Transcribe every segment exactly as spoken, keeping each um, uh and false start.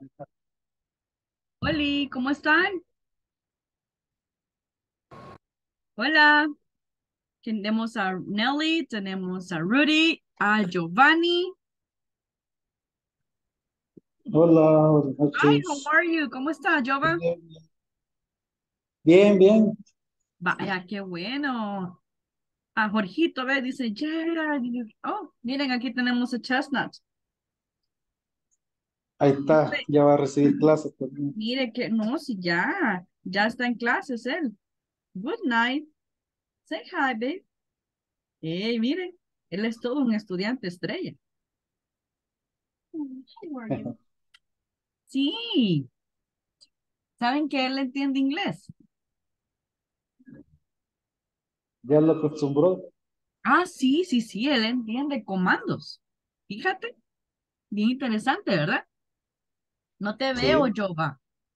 Hola, ¿cómo están? Hola, tenemos a Nelly, tenemos a Rudy, a Giovanni. Hola, buenas Hi, how noches. are you? ¿Cómo está, Giova? Bien, bien. Vaya, qué bueno. A Jorgito, ve, dice, Gerard. Oh, miren, aquí tenemos a Chestnut. Ahí está, Dice, ya va a recibir clases también. mire que, no, si ya, ya está en clases él. Good night. Say hi, babe. Hey, miren, él es todo un estudiante estrella. How are you? Sí, ¿saben que él entiende inglés? Ya lo acostumbró. Ah, sí, sí, sí, él entiende comandos. Fíjate, bien interesante, ¿verdad? No te veo, Sí. Jova.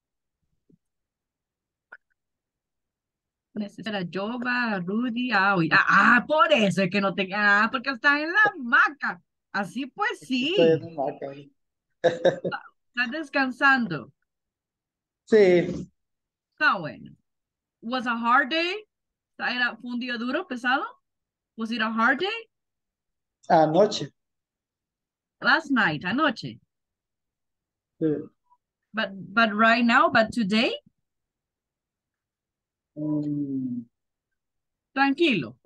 Necesita Jova, Rudy, ah, uy, ah, ah, por eso es que no te, ah, porque está en la hamaca. Así pues Estoy en sí, un Maca ahí. está descansando. Sí, Está bueno. Was a hard day? Era, fue un día duro, pesado? Was it a hard day? anoche. Last night, anoche. Sí. But, but right now, but today, Mm, tranquilo.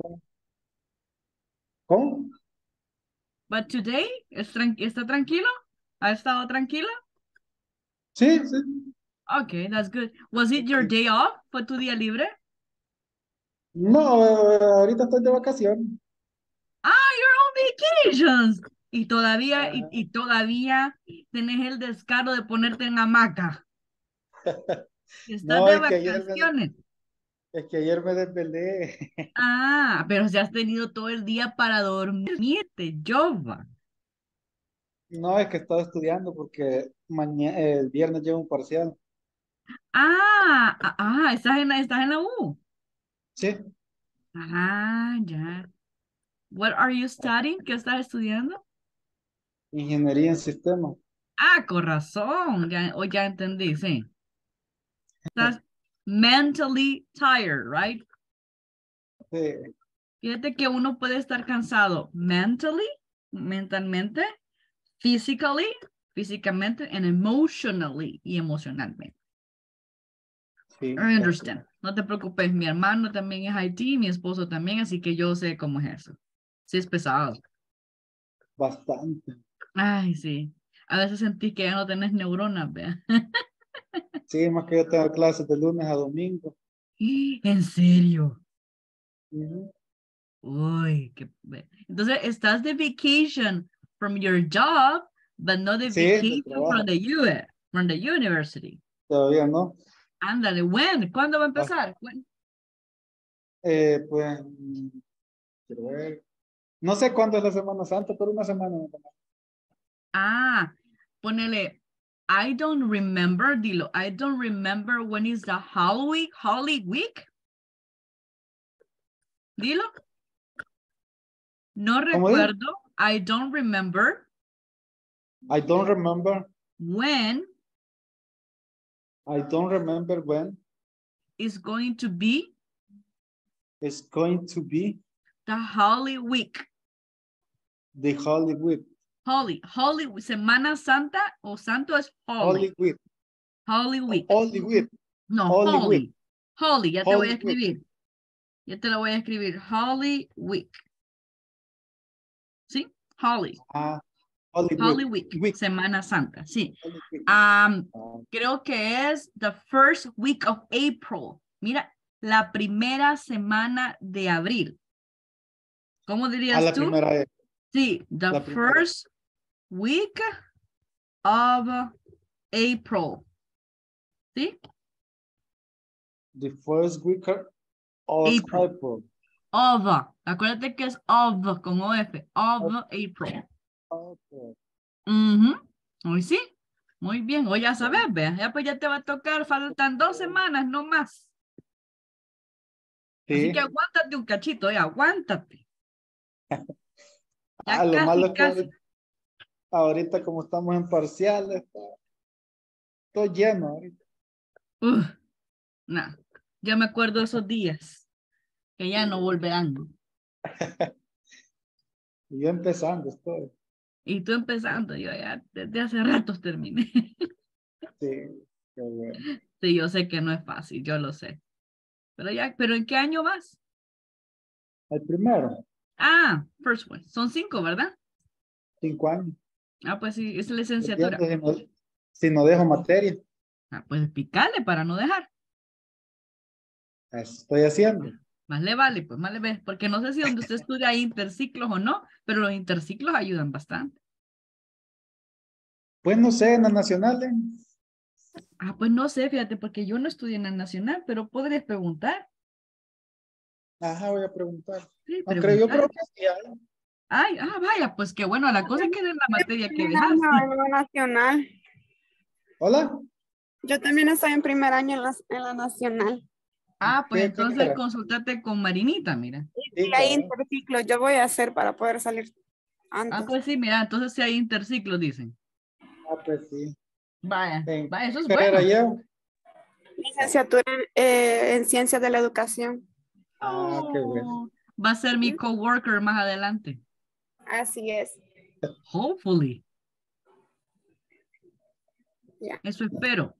¿Cómo? But today, ¿es tran- ¿está tranquilo? ¿Ha estado tranquilo? Sí, sí. Okay, that's good. Was it your day off? ¿Fue tu día libre? No, eh, ahorita estoy de vacaciones. Ah, you're on vacations. Y todavía, y, Ajá. y todavía tenés el descaro de ponerte en hamaca. Estás No, de es que ayer me, des- vacaciones. es que ayer me desvelé. Ah, pero si has tenido todo el día para dormirte, Jova. No, es que estaba estudiando porque mañana, el viernes llevo un parcial. Ah, ah, ah, estás en, la- estás en la U. Sí, Ah, ya. What are you studying? ¿Qué estás estudiando? ingeniería en sistemas. Ah, con razón. Ya, o ya entendí, sí. Estás mentally tired, right? Sí, Fíjate que uno puede estar cansado mentally, mentalmente, physically, físicamente, and emotionally y emocionalmente. sí, I exacto. understand. No te preocupes, mi hermano también es I T, mi esposo también, así que yo sé cómo es eso. Sí, es pesado. Bastante. Ay, sí. A veces sentís que ya no tenés neuronas, vea. Sí, más que yo tengo clases de lunes a domingo. ¿En serio? Ujú. Uy, qué... Entonces, estás de vacation from your job, but not de Sí, del vacation from trabajo. the U S, from the university. Todavía no. Ándale, when? ¿Cuándo va a Bas- empezar? When? eh, pues, mm, quiero ver. No sé cuándo es la Semana Santa, pero una semana. nada más. Ah, ponele, I don't remember, dilo, I don't remember when is the Holy, Holy Week. Dilo, no ¿Cómo digo? recuerdo, I don't remember I don't remember. when I don't remember when is going to be it's going to be the Holy Week. the Holy Week. Holy, Holy, Semana Santa o Santo es Holy. Holy Week. Holy Week. Holy Week. No, Holy Week. Holy. Holy, ya te voy a Holy Week. escribir. Ya te lo voy a escribir. Holy Week. ¿Sí? Holy. Ah, Holy Week. Holy Week. Week. Semana Santa. Sí. Holy Week. Am, Ah, creo que es the first week of April. Mira, la primera semana de abril. ¿Cómo a dirías la tú? primera vez. Sí, the La primera. first week of April. ¿Sí? The first week of April. April. Of. Acuérdate que es of con O F. Of Of April. April. Ujú. Hoy sí. Muy bien. Hoy ya sabes, Bueno, vea. Ya pues ya te va a tocar. Faltan dos semanas, no más. Así que sí. aguántate un cachito, ya. Aguántate. Ah, Ya lo malo casi, es que ahorita, casi. ahorita como estamos en parciales, estoy lleno ahorita. Uf, no, yo me acuerdo de esos días que ya no volverán. Y yo empezando estoy. Y tú empezando, yo ya desde hace ratos terminé. Sí, qué bueno. Sí, yo sé que no es fácil, yo lo sé. Pero ya, ¿pero en qué año vas? El primero, Ah, first one. Son cinco, ¿verdad? cinco años. Ah, pues sí, es Dependiendo licenciatura. si no, si no dejo materia. Ah, pues picale para no dejar. Eso estoy haciendo. Más le vale, pues más le ve. Porque no sé si donde usted estudia hay interciclos o no, pero los interciclos ayudan bastante. Pues no sé, en la nacional. ¿eh? Ah, pues no sé, fíjate, porque yo no estudié en el nacional, pero podrías preguntar. Ajá, voy a preguntar. Sí, No creo, yo preguntar. creo que sí hay. Ay, ah, vaya, pues qué bueno, la cosa es que es la materia que Primer dejaste. año en la nacional. Hola, Yo también estoy en primer año en la, en la nacional. Ah, pues ¿qué entonces carrera? consultate con Marinita, mira. Y Sí, hay cabrón. interciclos. Yo voy a hacer para poder salir Ah, antes. pues sí, mira, entonces sí hay interciclos, dicen. Ah, pues sí. Vaya, ¿En vaya, eso qué es carrera bueno. llevo? Licenciatura en, eh, en Ciencias de la Educación. Ah, qué bueno. Oh, va a ser mi coworker más adelante. Así es. Hopefully. Ya. Eso espero.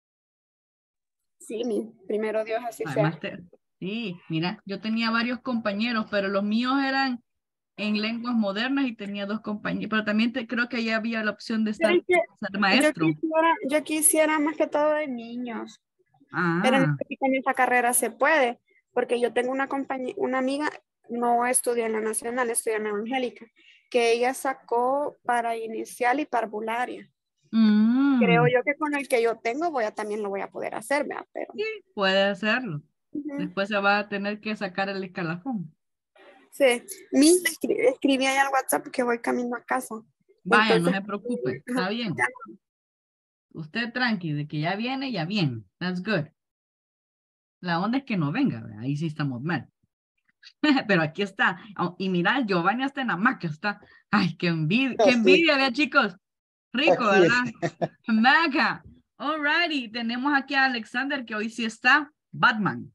Sí, mi primero Dios así Además, sea. te- sí, mira, yo tenía varios compañeros, pero los míos eran en lenguas modernas y tenía dos compañeros, pero también te, creo que ya había la opción de Pero estar es que ser yo maestro. quisiera, yo quisiera más que todo de niños. Pero no Ah, sé si con esta carrera se puede, porque yo tengo una compañía, una amiga, no estudia en la Nacional, estudia en la Evangélica, que ella sacó para inicial y parvularia. Creo mm, yo que con el que yo tengo voy a también lo voy a poder hacer, ¿verdad? Pero sí, puede hacerlo. ujú. Después se va a tener que sacar el escalafón. Sí, mi escri- escribí ahí al WhatsApp que voy camino a casa. Vaya, no Entonces, se preocupe, ajá, está bien. Usted tranqui, de que ya viene, ya viene. That's good. La onda es que no venga, ¿verdad? Ahí sí estamos mal. Pero aquí está. Oh, y mira, Giovanni hasta en la maca está. Ay, qué envidia, qué Así, envidia, vea, chicos. Rico, aquí. ¿verdad? Maca. Alrighty, tenemos aquí a Alexander que hoy sí está Batman.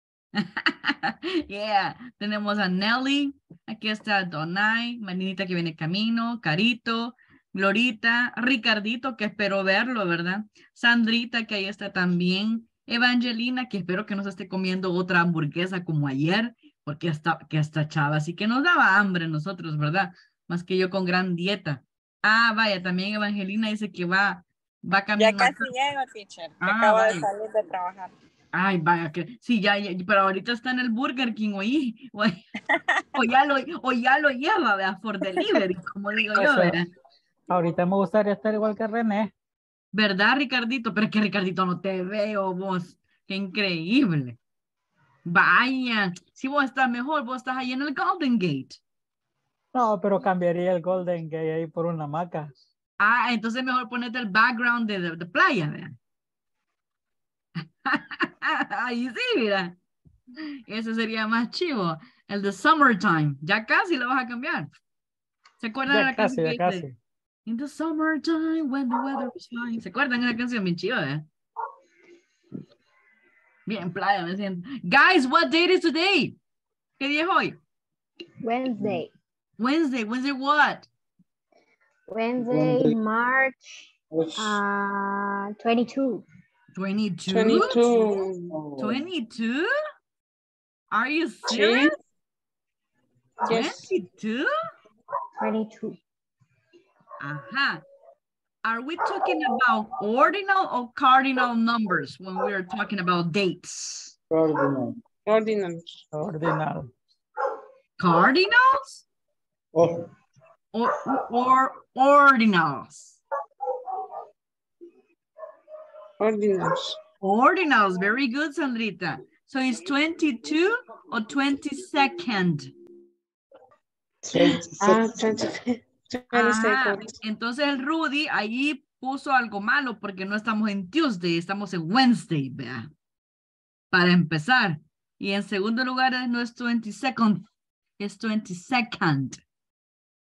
Yeah, tenemos a Nelly, aquí está Donay, Marinita que viene camino, Carito, Glorita, Ricardito que espero verlo, ¿verdad? Sandrita que ahí está también, Evangelina que espero que no se esté comiendo otra hamburguesa como ayer, porque hasta que esta chava así que nos daba hambre nosotros, ¿verdad? Más que yo con gran dieta. Ah, vaya, también Evangelina dice que va, va Ya camino acá. casi llego, teacher, que Ah, acabo de vaya. salir de trabajar. Ay, vaya, que sí, ya, ya, pero ahorita está en el Burger King, oí, o, o ya lo, o ya lo lleva, vea, for delivery, como digo yo, Pues eh, vea. ahorita me gustaría estar igual que René. ¿Verdad, Ricardito? Pero es que Ricardito no te veo, vos. Qué increíble. Vaya, si vos estás mejor, vos estás ahí en el Golden Gate. No, pero cambiaría el Golden Gate ahí por una hamaca. Ah, entonces mejor ponete el background de, de, de playa, vea. Ahí sí, mira. Ese sería más chivo. El de Summertime. Ya casi lo vas a cambiar. ¿Se acuerdan de Ya la canción casi, que ya dice? casi. In the summertime when the weather is fine. ¿Se acuerdan de la canción bien chiva, eh? Bien playa, me siento. Guys, what date is today? ¿Qué día es hoy? Wednesday. Wednesday. Wednesday what? Wednesday, Donde- March Ush, uh, twenty-two. twenty-two? veintidós. twenty-two? Are you serious? Sí. Yes. twenty-two? twenty-two. Ajá. Are we talking about ordinal or cardinal numbers when we are talking about dates? Cardinal. Ordinal. Ordinal. Cardinals Oh, or, or ordinals? Ordinals. Ordinals, very good, Sandrita. So it's twenty-two or twenty-second? Ah, twenty-six. Ajá, twenty-second. entonces el Rudy ahí puso algo malo porque no estamos en Tuesday, estamos en Wednesday, vea. Para empezar. Y en segundo lugar no es twenty-second, es twenty-second.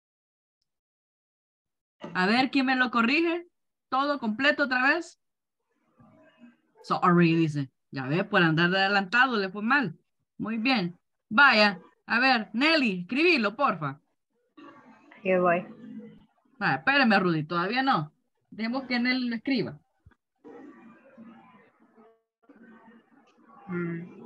A ver, ¿quién me lo corrige? ¿Todo completo otra vez? Sorry, dice. Ya ve, por andar de adelantado le fue mal. Muy bien. Vaya, a ver, Nelly, escribilo, porfa. Here voy. Vaya, espérame, Rudy, todavía no. Dejemos que Nelly lo escriba. Mm.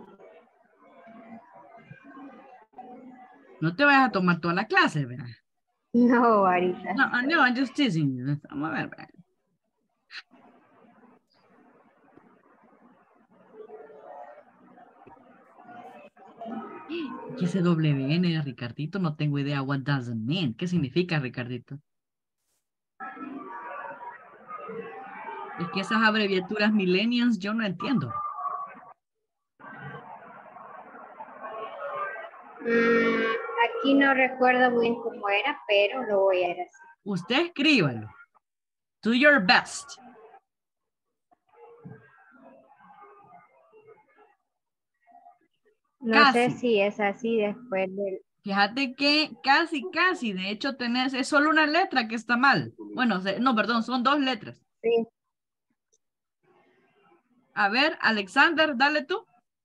No te vayas a tomar toda la clase, ¿verdad? No, ahorita. No, no, I'm just teasing you. Vamos a ver, ¿verdad? ¿Qué es ese W N, Ricardito? No tengo idea. What does it mean? ¿Qué significa, Ricardito? Es que esas abreviaturas millennials yo no entiendo. Mm, aquí no recuerdo bien cómo era, pero lo voy a ir así. Usted escríbalo. Do your best. No Casi. sé si es así después del... Fíjate que casi, casi, de hecho tenés, es solo una letra que está mal. Bueno, se- no, perdón, son dos letras. Sí. A ver, Alexander, dale tú.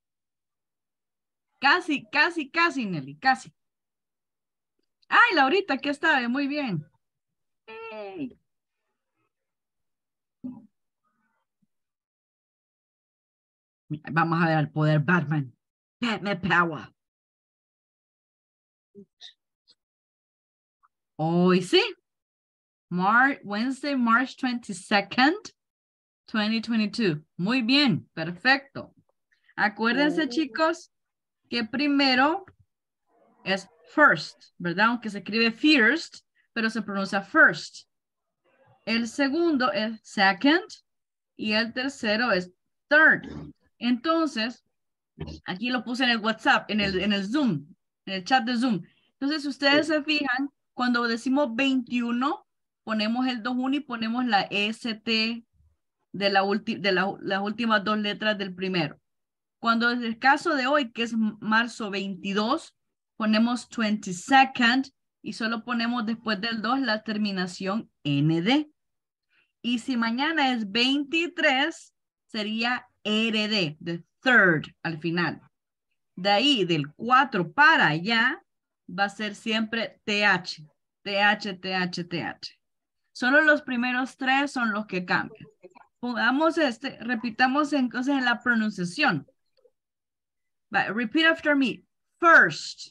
Casi, casi, casi, Nelly, casi. Ay, Laurita, aquí está, muy bien. Hey. Vamos a ver al poder Batman. Batman Power. Hoy sí. Mar Wednesday, March twenty-second, twenty twenty-two. Muy bien, perfecto. Acuérdense, chicos, que primero es first, ¿verdad? Aunque se escribe first, pero se pronuncia first. El segundo es second y el tercero es third. Entonces, aquí lo puse en el WhatsApp, en el, en el Zoom, en el chat de Zoom. Entonces, si ustedes se fijan, cuando decimos veintiuno, ponemos el dos uno y ponemos la S T de, la de la, las últimas dos letras del primero. Cuando es el caso de hoy, que es marzo veintidós, ponemos twenty-second y solo ponemos después del dos la terminación N D. Y si mañana es veintitrés, sería R D, the third al final. De ahí, del cuatro para allá, va a ser siempre T H, T H, T H, T H. Solo los primeros tres son los que cambian. Pongamos este, repitamos entonces en la pronunciación. But repeat after me. First.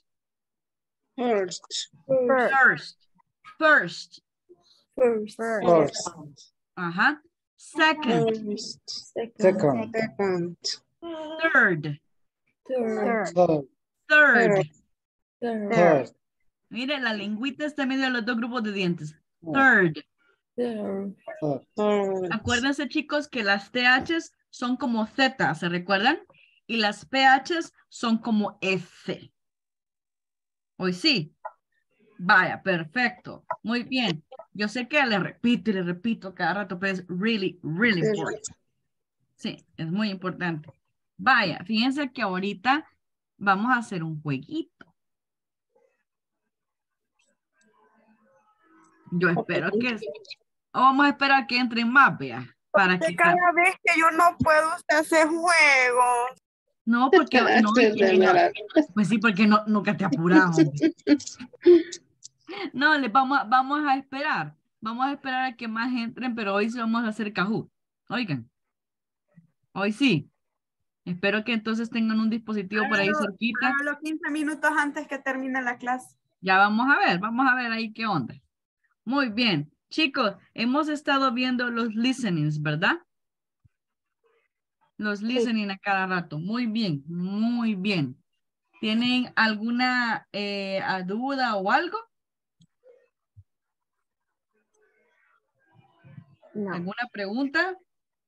First. First. First. First. First. Ajá. Second. First. Second. Second. Third. Third. Third. Third. Third. Third. Mire, la lengüita está en medio de los dos grupos de dientes. Third. Third. Third. Acuérdense, chicos, que las T H's son como Z, ¿se recuerdan? Y las P H's son como F. Hoy sí. Vaya, perfecto. Muy bien. Yo sé que le repito y le repito cada rato, pero es really, really important. Sí, es muy importante. Vaya, fíjense que ahorita vamos a hacer un jueguito. Yo espero que... O vamos a esperar que entren más, vea. Para que... Cada vez que yo no puedo, usted hace juegos. No, porque... No, es que no, pues sí, porque no, nunca te apuramos. No, le vamos, a, vamos a esperar. Vamos a esperar a que más entren, pero hoy sí vamos a hacer Kahoot. Oigan. Hoy sí. Espero que entonces tengan un dispositivo por ahí cerquita. Los quince minutos antes que termine la clase. Ya vamos a ver, vamos a ver ahí qué onda. Muy bien. Chicos, hemos estado viendo los listenings, ¿verdad? Los listening a cada rato. Muy bien, muy bien. ¿Tienen alguna eh, duda o algo? No. ¿Alguna pregunta?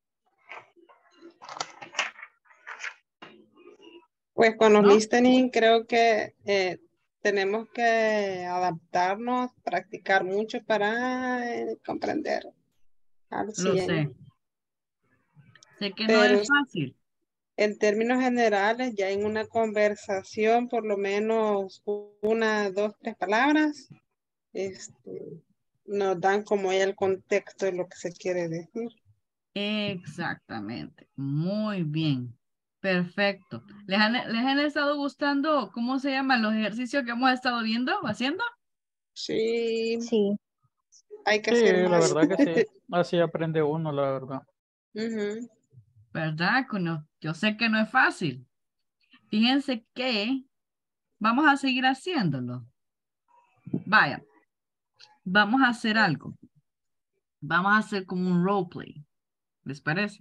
Pues con los ¿No? listening creo que eh, tenemos que adaptarnos, practicar mucho para eh, comprender al Lo cien. sé. Sé que Pero no es fácil. en términos generales, ya en una conversación, por lo menos una, dos, tres palabras, este, nos dan como ya el contexto de lo que se quiere decir. Exactamente. Muy bien. Perfecto. ¿Les han, les han estado gustando, cómo se llaman los ejercicios que hemos estado viendo, haciendo? Sí, Sí. hay que Sí, hacer la más. verdad que sí. Así aprende uno, la verdad. Ujú. ¿Verdad? Que no- Yo sé que no es fácil. Fíjense que vamos a seguir haciéndolo. Vaya, vamos a hacer algo. Vamos a hacer como un roleplay. ¿Les parece?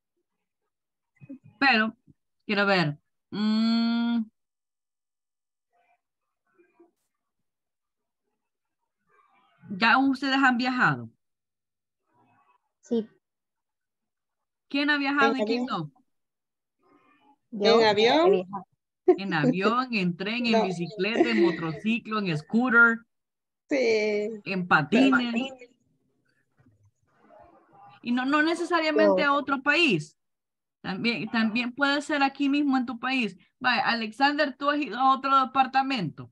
Pero, quiero ver. mm, ¿Ya ustedes han viajado? Sí. ¿Quién ha ¿En viajado y quién avión? no? Yo ¿En he avión? viajado. En avión, en tren, en No. bicicleta, en motociclo, en scooter, Sí. en Pero- patines. Y no, no necesariamente Yo. a otro país. También, también puede ser aquí mismo en tu país. Vaya, Alexander, tú has ido a otro departamento.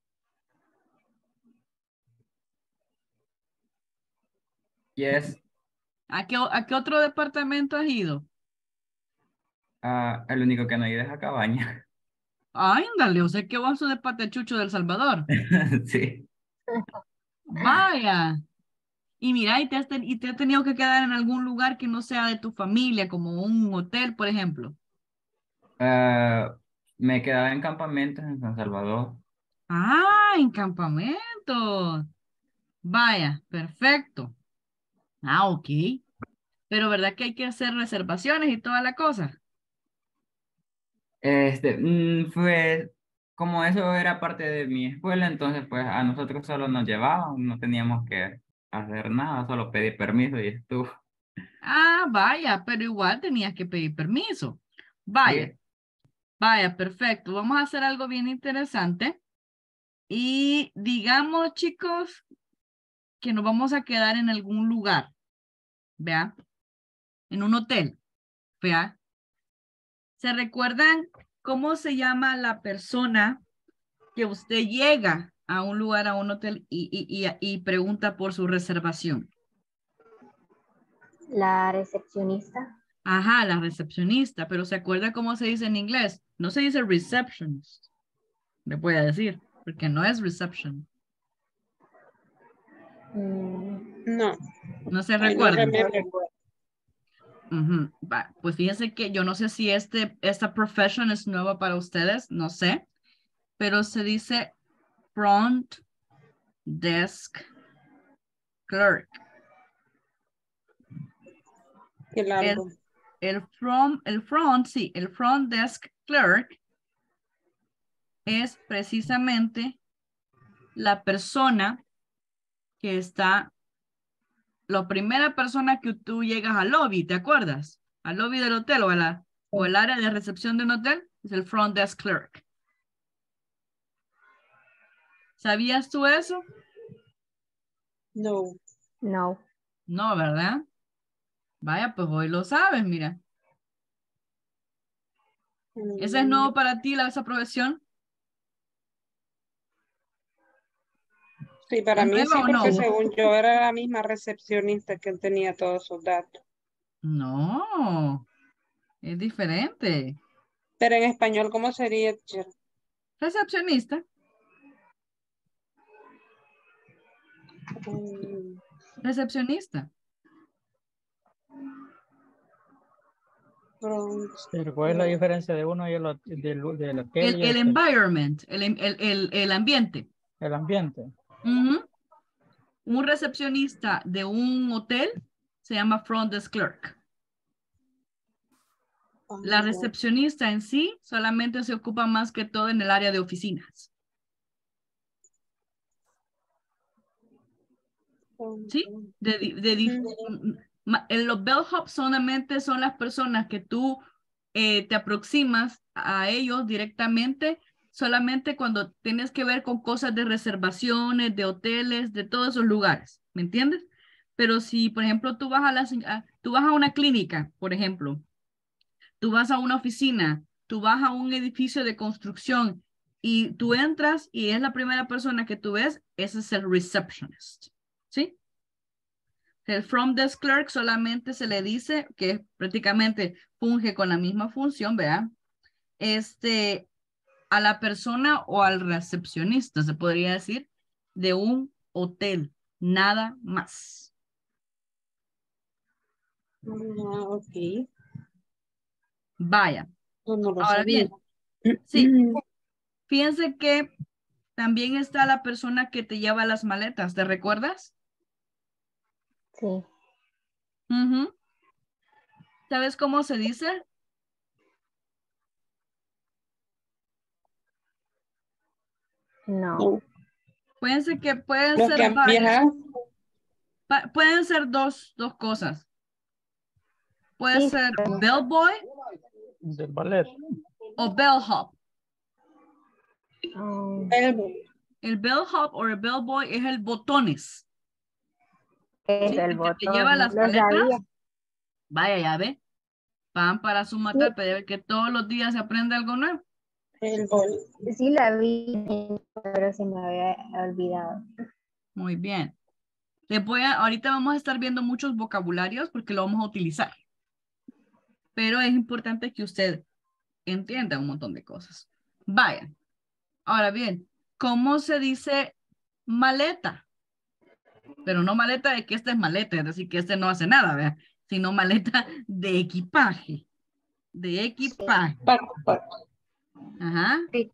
Yes, ¿A qué, a qué otro departamento has ido? ah, el único que no he ido es a Cabaña. Ándale, o sea que vos sos de Patechucho del Salvador. Sí. Vaya. Y mira, y te, has ten- y te has tenido que quedar en algún lugar que no sea de tu familia, como un hotel, por ejemplo. Ah, me quedaba en campamentos en San Salvador. Ah, en campamentos. Vaya, perfecto. Ah, ok. Pero ¿verdad que hay que hacer reservaciones y toda la cosa? Este, mm, fue, como eso era parte de mi escuela, entonces pues a nosotros solo nos llevaban, no teníamos que hacer nada, solo pedir permiso y estuvo. Ah, vaya, pero igual tenías que pedir permiso. Vaya, Sí. vaya, perfecto. Vamos a hacer algo bien interesante. Y digamos, chicos, que nos vamos a quedar en algún lugar, ¿vea? En un hotel, ¿vea? ¿Se recuerdan cómo se llama la persona que usted llega a un lugar, a un hotel y, y, y, y pregunta por su reservación? La recepcionista. Ajá, la recepcionista, pero ¿se acuerda cómo se dice en inglés? No se dice receptionist, le voy a decir, porque no es reception. Mm, No. No se I don't recuerdan. remember. Ujú. Va, pues fíjense que yo no sé si este, esta profession es nueva para ustedes, no sé, pero se dice front desk clerk. Qué El, largo. el, front, el front, sí, el front desk clerk es precisamente la persona que está, la primera persona que tú llegas al lobby, ¿te acuerdas? Al lobby del hotel o, a la, o el área de recepción de un hotel, es el front desk clerk. ¿Sabías tú eso? No. no. No, ¿verdad? Vaya, pues hoy lo sabes, mira. ¿Ese es Mm, nuevo para ti, la, esa profesión? Sí, para ¿Es mí nueva sí, o porque no? según yo era la misma recepcionista que tenía todos esos datos. No, es diferente. Pero en español, ¿cómo sería, teacher? Recepcionista, Mm, recepcionista. front. Pero ¿cuál es la diferencia de uno y el, hot- del, del hotel El, y el este? environment, el, el, el, el ambiente. El ambiente. Ujú. Un recepcionista de un hotel se llama front desk clerk. La recepcionista en sí solamente se ocupa más que todo en el área de oficinas. ¿Sí? De, di- de di- Ujú. ma- eh, los bellhops solamente son las personas que tú eh, te aproximas a ellos directamente, solamente cuando tienes que ver con cosas de reservaciones, de hoteles, de todos esos lugares, ¿me entiendes? Pero si, por ejemplo, tú vas a, las- a- tú vas a una clínica, por ejemplo, tú vas a una oficina, tú vas a un edificio de construcción y tú entras y es la primera persona que tú ves, ese es el receptionist, ¿sí? El from desk clerk solamente se le dice que prácticamente funge con la misma función, ¿verdad? Este, a la persona o al recepcionista, se podría decir, de un hotel, nada más. Ah, ok. Vaya. No, no lo Ahora sabía. bien, sí, fíjense que también está la persona que te lleva las maletas, ¿te recuerdas? Sí. Ujú. ¿Sabes cómo se dice? No. No. Pueden ser que pueden Los ser que han varias. viajado. Pa- pueden ser dos, dos cosas. Puede Sí, ser bellboy Del ballet. o bellhop. um, Elmo. El bellhop o el bellboy es el botones. es ¿Sí? el El que te botón. lleva No las lo maletas. sabía. Vaya, ya ve. Van para su matar, pero que todos los días se aprende algo nuevo. El bol. Sí la vi, pero se me había olvidado. Muy bien. Les voy a, ahorita vamos a estar viendo muchos vocabularios porque lo vamos a utilizar. Pero es importante que usted entienda un montón de cosas. Vaya. Ahora bien, ¿cómo se dice maleta? Pero no maleta de que esta es maleta, es decir, que este no hace nada, ¿verdad? Sino maleta de equipaje. De equipaje. Paco, Paco. Ajá, Sí,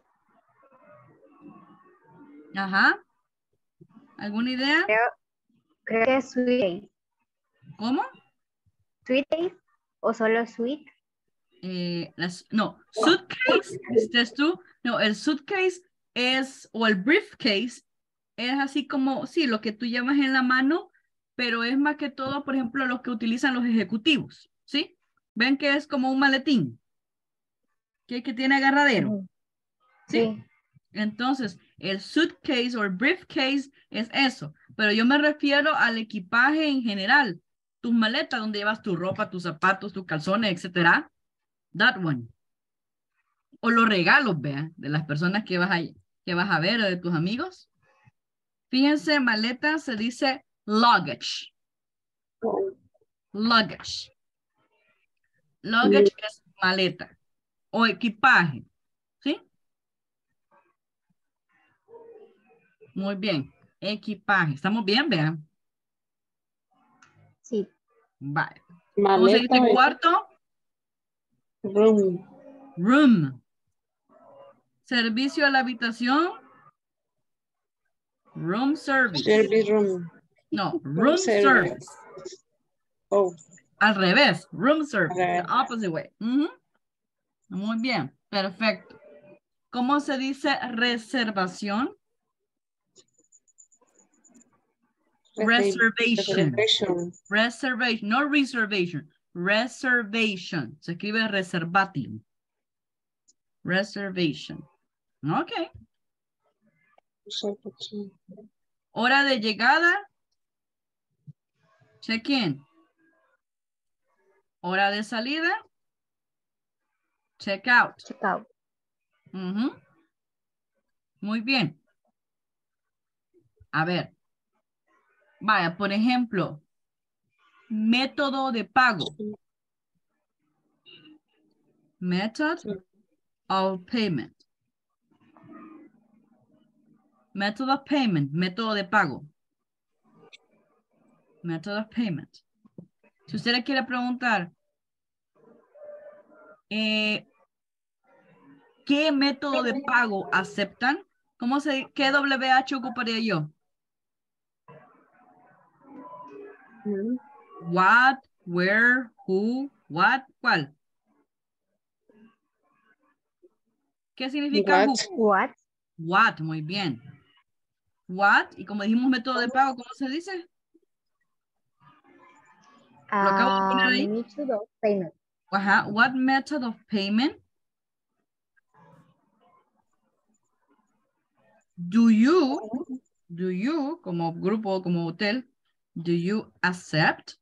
ajá. ¿Alguna idea? creo, creo que es sweet. ¿Cómo? ¿Sweet o solo sweet? Eh, las, no, suitcase, ¿dices tú? No, el suitcase es, o el briefcase, es así como, sí, lo que tú llevas en la mano, pero es más que todo, por ejemplo, lo que utilizan los ejecutivos, ¿sí? Ven que es como un maletín, que, que tiene agarradero, Ujú. ¿sí? Sí. Entonces, el suitcase o el briefcase es eso, pero yo me refiero al equipaje en general, tus maletas donde llevas tu ropa, tus zapatos, tus calzones, etcétera. That one. O los regalos, vean, de las personas que vas a, que vas a ver o de tus amigos. Fíjense, maleta se dice luggage. Luggage. Luggage es maleta o equipaje. ¿Sí? Muy bien. Equipaje. ¿Estamos bien, vean? Sí. Vale. Maleta. ¿Cómo se dice cuarto? Room. Room. Servicio a la habitación. Room service. Service room. No, room service. service. Oh. Al revés. Room service. Al The opposite way. Uh-huh. Muy bien. Perfecto. ¿Cómo se dice reservación? Reservation. Reservation. Reservation. No reservation. Reservation. Se escribe reservation. Reservation. Ok. Reservation. Hora de llegada. Check-in. Hora de salida. Check-out. Check out. Uh-huh. Muy bien. A ver. Vaya, por ejemplo, método de pago. Method of payment. Method of payment. Método de pago. Method of payment. Si usted le quiere preguntar, eh, ¿qué método de pago aceptan? ¿Cómo se, qué W H ocuparía yo? Mm. What, where, who, what, ¿cuál? ¿Qué significa What? who? What? What, muy bien. What, y como dijimos método de pago, ¿cómo se dice? Lo acabo de poner ahí. Um, method of payment. Ajá. What method of payment do you, do you, como grupo, como hotel, do you accept?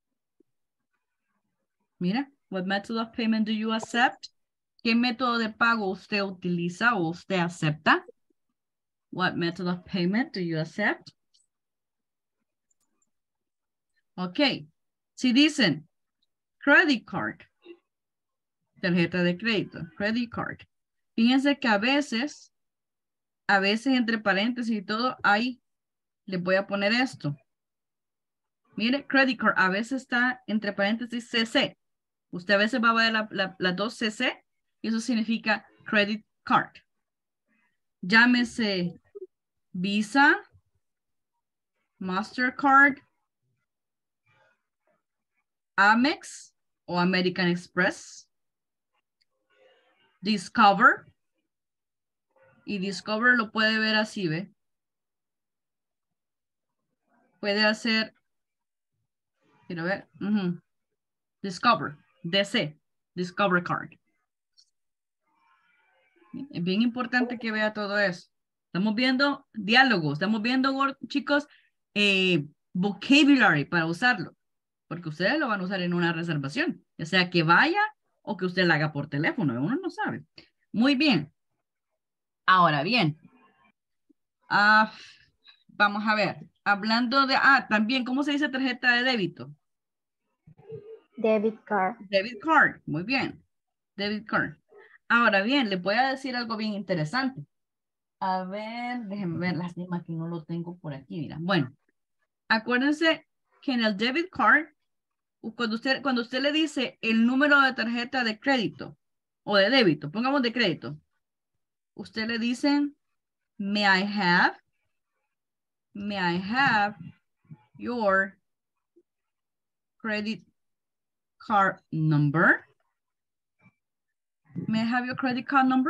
Mira, what method of payment do you accept? ¿Qué método de pago usted utiliza o usted acepta? What method of payment do you accept? Ok. Si dicen credit card, tarjeta de crédito, credit card. Fíjense que a veces, a veces entre paréntesis y todo, hay, les voy a poner esto. Mire, credit card, a veces está entre paréntesis C C. Usted a veces va a ver las la, la dos C C y eso significa credit card. Llámese Visa, Mastercard, Amex o American Express, Discover. Y Discover lo puede ver así, ¿ve? Puede hacer, quiero ver, uh-huh. Discover, D C, Discover Card. Es bien importante que vea todo eso. Estamos viendo diálogos, estamos viendo, chicos, eh, vocabulary para usarlo. Porque ustedes lo van a usar en una reservación. Ya sea que vaya o que usted la haga por teléfono. Uno no sabe. Muy bien. Ahora bien. Uh, vamos a ver. Hablando de... Ah, también, ¿cómo se dice tarjeta de débito? Debit card. Debit card. Muy bien. Debit card. Ahora bien, les voy a decir algo bien interesante. A ver, déjenme ver, lástima que no lo tengo por aquí, mira. Bueno, acuérdense que en el debit card, cuando usted, cuando usted le dice el número de tarjeta de crédito o de débito, pongamos de crédito, usted le dice, may I have, may I have your credit card number? May I have your credit card number?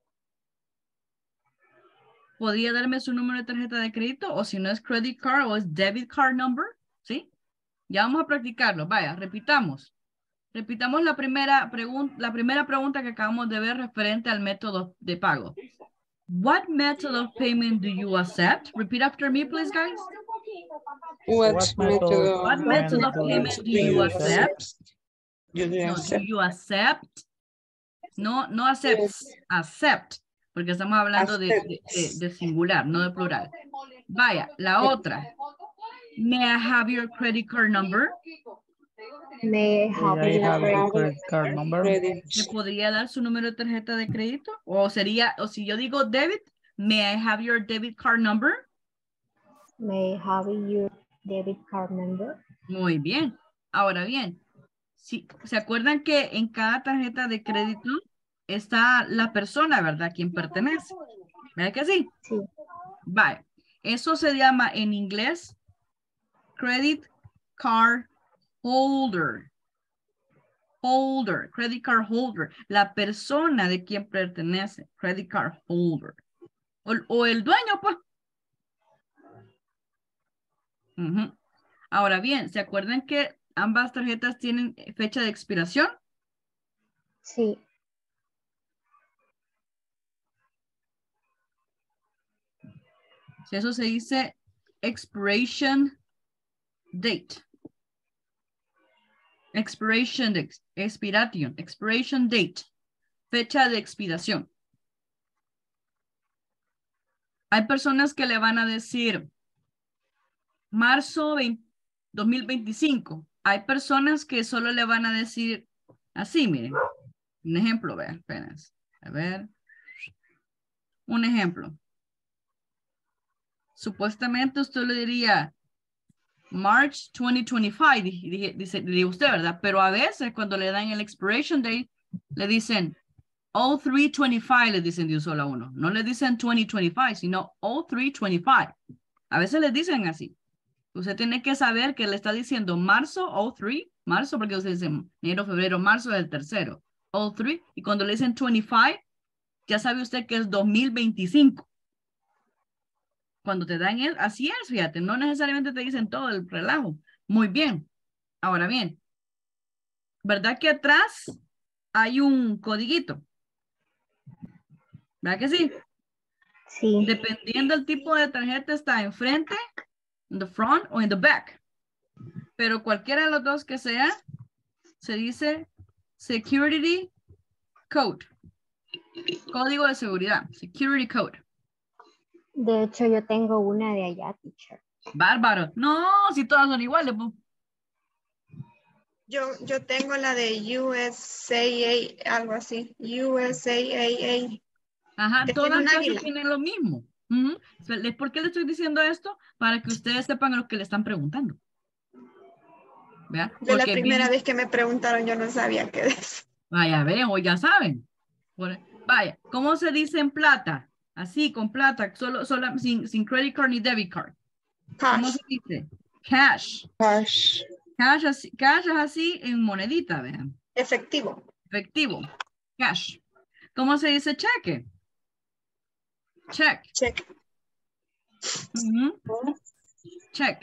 ¿Podría darme su número de tarjeta de crédito? O si no es credit card o es debit card number. ¿Sí? Ya vamos a practicarlo. Vaya, repitamos. Repitamos la primera, la primera pregunta que acabamos de ver referente al método de pago. What method of payment do you accept? Repeat after me, please, guys. What, What method, method- What method of payment do you accept? You do No, do accept. you accept? No, no accepts, accept. Porque estamos hablando de, de, de, de singular, no de plural. Vaya, la otra. May I have your credit card number? May I have May I your have your credit credit card number? Credit. ¿Me podría dar su número de tarjeta de crédito? O sería, o si yo digo debit, may I have your debit card number? May I have your debit card number? Muy bien. Ahora bien, si, ¿se acuerdan que en cada tarjeta de crédito está la persona, ¿verdad? Quien pertenece. ¿Verdad que sí? Sí. Vale. Eso se llama en inglés credit card holder. Holder, credit card holder. La persona de quien pertenece. Credit card holder. O, o el dueño, pues. Uh-huh. Ahora bien, ¿se acuerdan que ambas tarjetas tienen fecha de expiración? Sí. Eso se dice expiration date. Expiration date. Expiration. Expiration date. Fecha de expiración. Hay personas que le van a decir marzo dos mil veinticinco. Hay personas que solo le van a decir así, miren. Un ejemplo, vean, apenas. A ver. Un ejemplo. Supuestamente usted le diría March twenty twenty-five, dice, dice, dice usted, ¿verdad? Pero a veces cuando le dan el expiration date, le dicen oh three twenty-five, le dicen de un solo a uno. No le dicen twenty twenty-five, sino oh three twenty-five. A veces le dicen así. Usted tiene que saber que le está diciendo marzo oh three, marzo porque usted dice enero, febrero, marzo es el tercero. oh three, y cuando le dicen twenty-five, ya sabe usted que es dos mil veinticinco. Cuando te dan el, así es, fíjate, no necesariamente te dicen todo el relajo. Muy bien. Ahora bien, ¿verdad que atrás hay un codiguito? ¿Verdad que sí? Sí. Dependiendo del tipo de tarjeta está enfrente, en the front o en the back. Pero cualquiera de los dos que sea, se dice security code. Código de seguridad, security code. De hecho, yo tengo una de allá, teacher. Bárbaro. No, si todas son iguales. Pues. Yo, yo tengo la de U S A A, algo así. U S A A. Ajá, Que tiene todas un casi águila. tienen lo mismo. Ujú. ¿Por qué le estoy diciendo esto? Para que ustedes sepan lo que le están preguntando. ¿Vea? De la Porque primera vi- vez que me preguntaron, yo no sabía qué es. vaya, vean, o ya saben. Por- vaya, ¿cómo se dice en plata? Así, con plata, solo, solo, sin, sin credit card ni debit card. ¿Cómo Cash. se dice? Cash. Cash. Cash, así, cash es así en monedita, vean. Efectivo. Efectivo. Cash. ¿Cómo se dice cheque? Check. Check. Ujú. Check.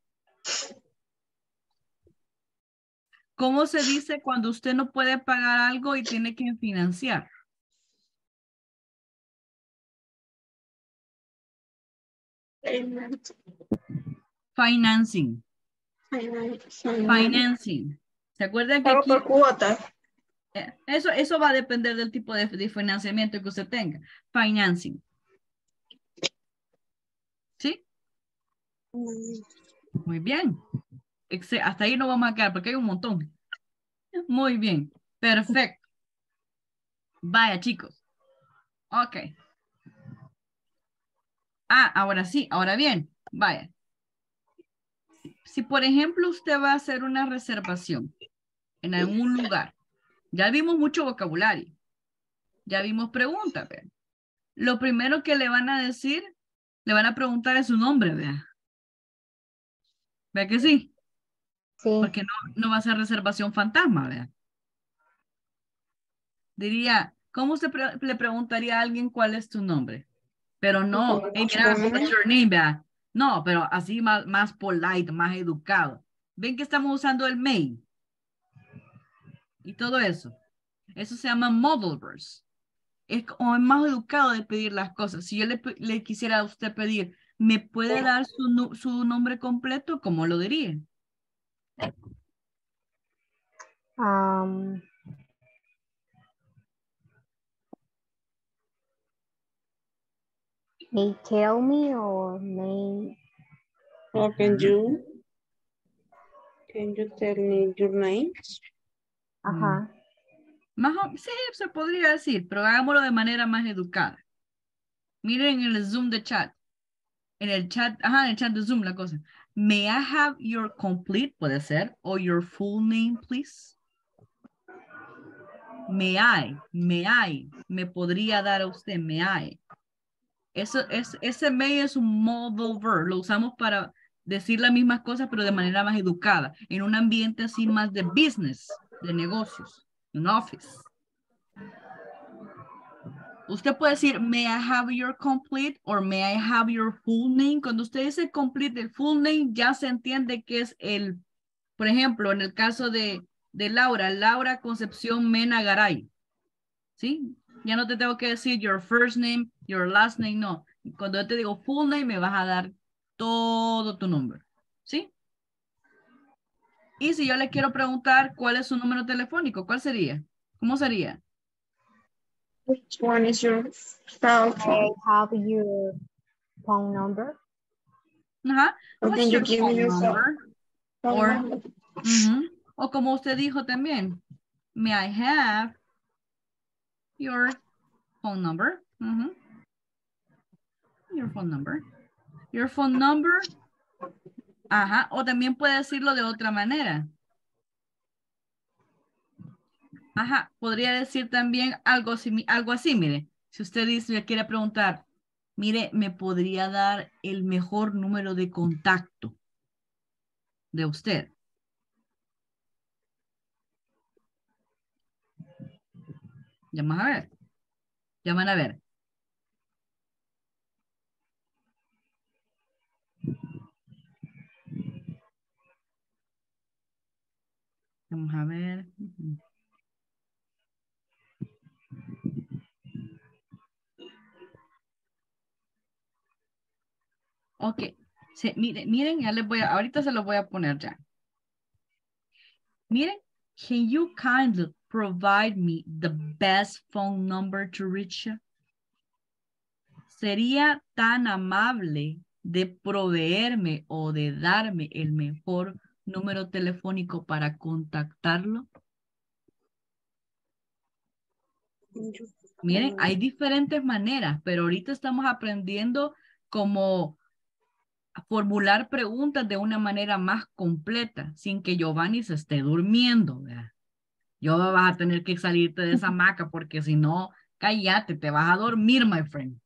¿Cómo se dice cuando usted no puede pagar algo y tiene que financiar? Payment. Financing. Finance. Financing. ¿Se acuerdan que Pago aquí por cuota. eh, eso, eso va a depender del tipo de, de financiamiento que usted tenga? Financing. ¿Sí? Muy bien. Exe- Hasta ahí no vamos a quedar porque hay un montón. Muy bien. Perfecto. Vaya, chicos. Ok. Ah, ahora sí, ahora bien. Vaya. Si, por ejemplo, usted va a hacer una reservación en algún lugar, ya vimos mucho vocabulario, ya vimos preguntas, ¿ve? Lo primero que le van a decir, le van a preguntar es su nombre, vea. ¿Vea que sí? Sí. Porque no, no va a ser reservación fantasma, vea. Diría, ¿cómo usted pre- le preguntaría a alguien cuál es tu nombre? Pero no, hey, mira, what's your name, vea. No, pero así más, más polite, más educado. ¿Ven que estamos usando el mail? Y todo eso. Eso se llama modal verse. Es como es más educado de pedir las cosas. Si yo le, pe- le quisiera a usted pedir, ¿me puede dar su, nu- su nombre completo? ¿Cómo lo diría? Um, may tell me or may Or can you, can you tell me your name? ajá. Más o- sí, se podría decir, pero hagámoslo de manera más educada. Miren en el Zoom de chat. En el chat, ajá, en el chat de Zoom la cosa. May I have your complete, puede ser, o your full name, please? May I, may I, me podría dar a usted, may I. Eso es, ese may es un modal verb, lo usamos para decir las mismas cosas, pero de manera más educada, en un ambiente así más de business, de negocios, un office. Usted puede decir, may I have your complete or may I have your full name. Cuando usted dice complete, el full name ya se entiende que es el, por ejemplo, en el caso de, de Laura, Laura Concepción Mena Garay. ¿Sí? Ya no te tengo que decir your first name, your last name, no. Cuando yo te digo full name, me vas a dar todo tu nombre. ¿Sí? Y si yo le quiero preguntar cuál es su número telefónico, ¿cuál sería? ¿Cómo sería? Which one is your cell May phone? I have your phone number? Ajá. Or What's can you your give me phone your cell number? phone Or, number? ujú. O como usted dijo también, may I have your phone number? Ujú. Your phone number. Your phone number. Ajá. O también puede decirlo de otra manera. Ajá. Podría decir también algo, simi- algo así, mire. Si usted dice, le quiere preguntar, mire, ¿me podría dar el mejor número de contacto de usted? Ya van a ver. Ya van a ver. Vamos a ver. Ujú. Ok. Se, miren, miren, ya les voy a, ahorita se los voy a poner ya. Miren, can you kindly provide me the best phone number to reach you? Sería tan amable de proveerme o de darme el mejor número telefónico para contactarlo? Miren, hay diferentes maneras, pero ahorita estamos aprendiendo cómo formular preguntas de una manera más completa, sin que Giovanni se esté durmiendo, ¿verdad? Yo vas a tener que salirte de esa hamaca porque si no, cállate, te vas a dormir, my friend.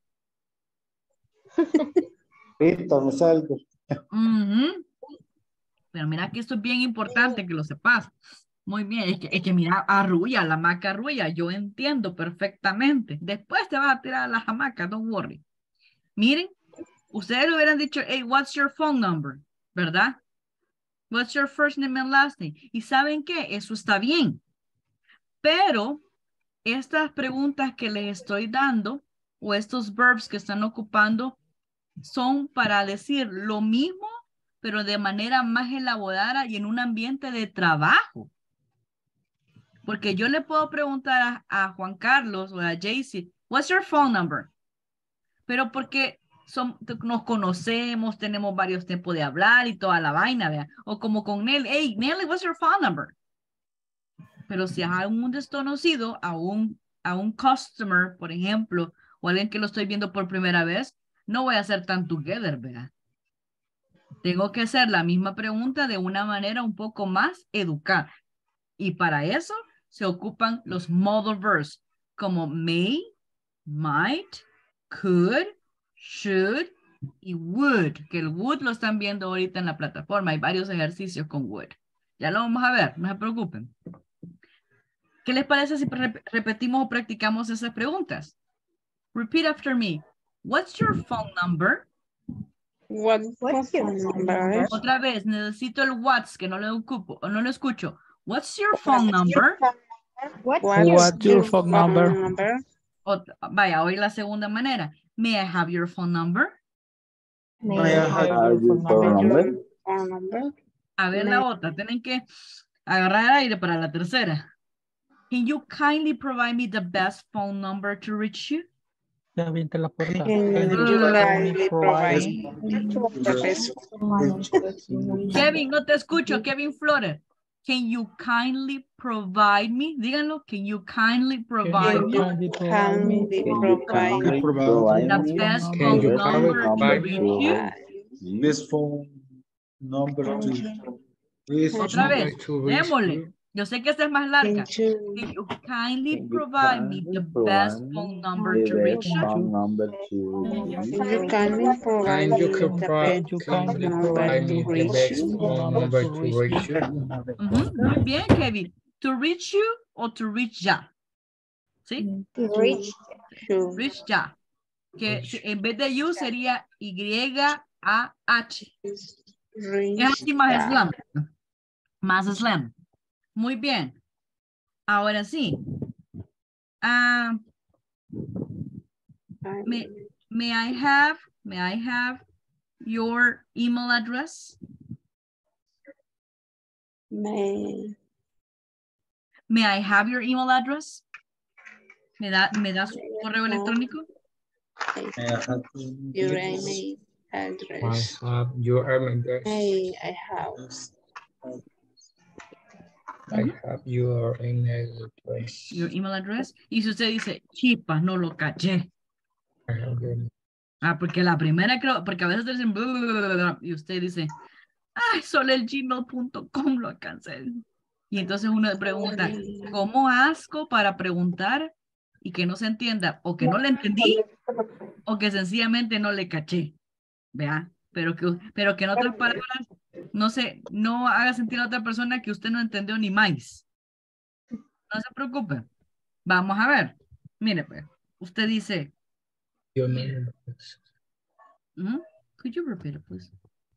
Ahorita me salgo. Ujú. Pero mira que esto es bien importante que lo sepas. Muy bien, es que, es que mira, arrulla, la hamaca arrulla, yo entiendo perfectamente. Después te vas a tirar a la hamaca, don't worry. Miren, ustedes le hubieran dicho, hey, what's your phone number? ¿Verdad? What's your first name and last name? Y ¿saben qué? Eso está bien. Pero estas preguntas que les estoy dando o estos verbs que están ocupando son para decir lo mismo, pero de manera más elaborada y en un ambiente de trabajo. Porque yo le puedo preguntar a, a Juan Carlos o a Jaycee, what's your phone number? Pero porque son, nos conocemos, tenemos varios tiempos de hablar y toda la vaina, ¿vea? O como con Nelly, hey, Nelly, what's your phone number? Pero si es a un desconocido, a un, a un customer, por ejemplo, o alguien que lo estoy viendo por primera vez, no voy a hacer tan together, ¿vea? Tengo que hacer la misma pregunta de una manera un poco más educada. Y para eso se ocupan los modal verbs como may, might, could, should y would. Que el would lo están viendo ahorita en la plataforma. Hay varios ejercicios con would. Ya lo vamos a ver, no se preocupen. ¿Qué les parece si rep- repetimos o practicamos esas preguntas? Repeat after me. What's your phone number? What's your phone number? Otra vez, necesito el what's, que no lo ocupo, o no lo escucho. What's your phone number? What's What's your What's your phone number? number? Ot- vaya, hoy la segunda manera. May I have your phone number? May May I I have Have your your phone phone number? number? Phone number? A ver May- la otra. Tienen que agarrar aire para la tercera. Can you kindly provide me the best phone number to reach you? Ya viste la puerta. Can Can you you kindly provide provide me? the best Kevin, no te escucho. Kevin Flores. Can you kindly provide me? Díganlo. Can you kindly Can provide you me kindly provide me? kindly Can you provide kindly provide the provide me best Can phone you the number phone to number reach to you? you? This phone number to this Otra number vez. to reach Démosle. you? Yo sé que esta es más larga. Can you Can you kindly Can you provide me kindly the best provide phone me number the to reach best you? phone number to Can you you? kindly provide Can you me the provide, best you phone kindly number provide to me the reach best you? phone number to reach you? Ujú, muy bien, Kevin. To reach you o to reach ya. ¿Sí? to reach? To Reach ya. Que si- en vez de you sería Y A H. reach Es así más ya. slam. Más slam. Muy bien. Ahora sí. Ah, may, may I have, may I have your email address? May May I have your email address? ¿Me da, me da su correo electrónico? May I have your email I address? have your email address. May I have I have your email address. Your email address. Y si usted dice, chipa, no lo caché. I have your Ah, porque la primera creo, porque a veces dicen, bla, bla, bla, bla, bla, y usted dice, ay, solo el gmail punto com lo alcancé. Y entonces uno pregunta, ¿cómo asco para preguntar y que no se entienda? O que no le entendí, o que sencillamente no le caché. Vea, pero que, pero que en otras palabras, no se, no haga sentir a otra persona que usted no entendió ni más. No se preocupe. Vamos a ver. Mire, pues, usted dice, your email address. ¿hmm? Could you repeat it, please?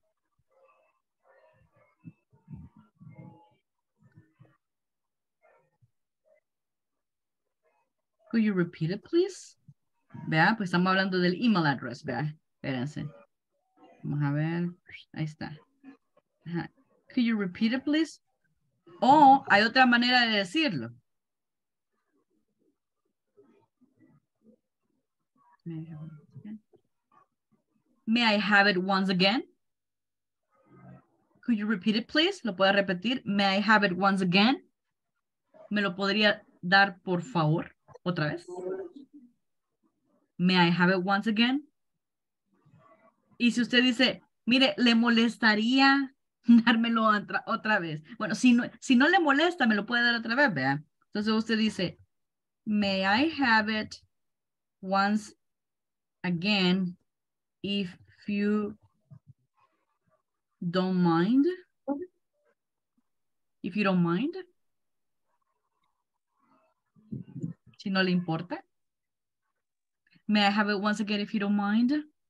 Could you repeat it, please? Vea, pues estamos hablando del email address, vea. Espérense. Vamos a ver. Ahí está. Ajá. Could you repeat it, please? O hay otra manera de decirlo. May I have it once again? Could you repeat it, please? ¿Lo puede repetir? May I have it once again? ¿Me lo podría dar, por favor? ¿Otra vez? May I have it once again? Y si usted dice, mire, ¿le molestaría dármelo otra, otra vez? Bueno, si no, si no le molesta, me lo puede dar otra vez, vea. Entonces usted dice, may I have it once again if you don't mind? If you don't mind. Si no le importa. May I have it once again if you don't mind?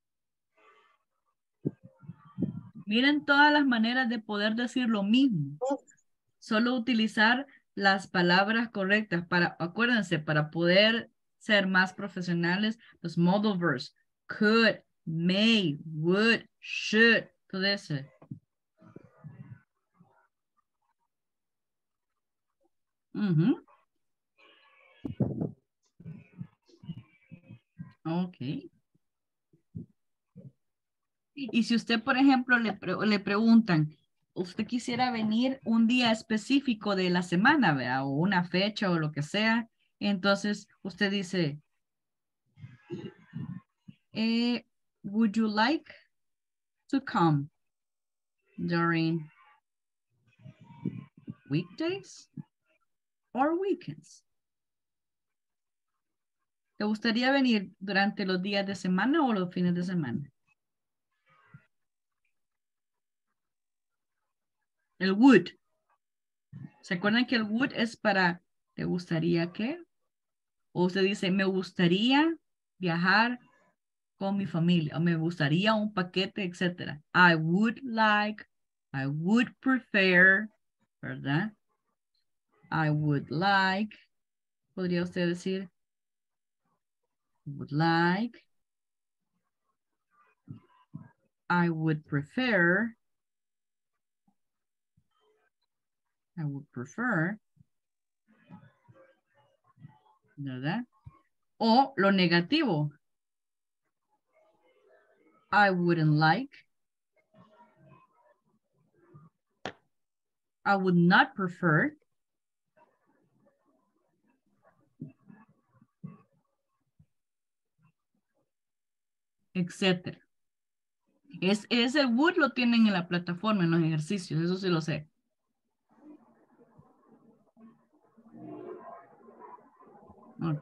Miren todas las maneras de poder decir lo mismo. Solo utilizar las palabras correctas para, acuérdense, para poder ser más profesionales, los modal verbs, could, may, would, should, todo eso. Uh-huh. Ok. Y si usted, por ejemplo, le, pre le preguntan, usted quisiera venir un día específico de la semana, ¿verdad? O una fecha o lo que sea, entonces usted dice, eh, would you like to come during weekdays or weekends? ¿Te gustaría venir durante los días de semana o los fines de semana? El would. ¿Se acuerdan que el would es para ¿te gustaría qué? O usted dice, me gustaría viajar con mi familia, o me gustaría un paquete, etcétera. I would like, I would prefer, ¿verdad? I would like, podría usted decir, would like, I would prefer, I would prefer, ¿verdad? O lo negativo. I wouldn't like. I would not prefer. Etcétera. Es, ese would lo tienen en la plataforma, en los ejercicios, eso sí lo sé. Ok.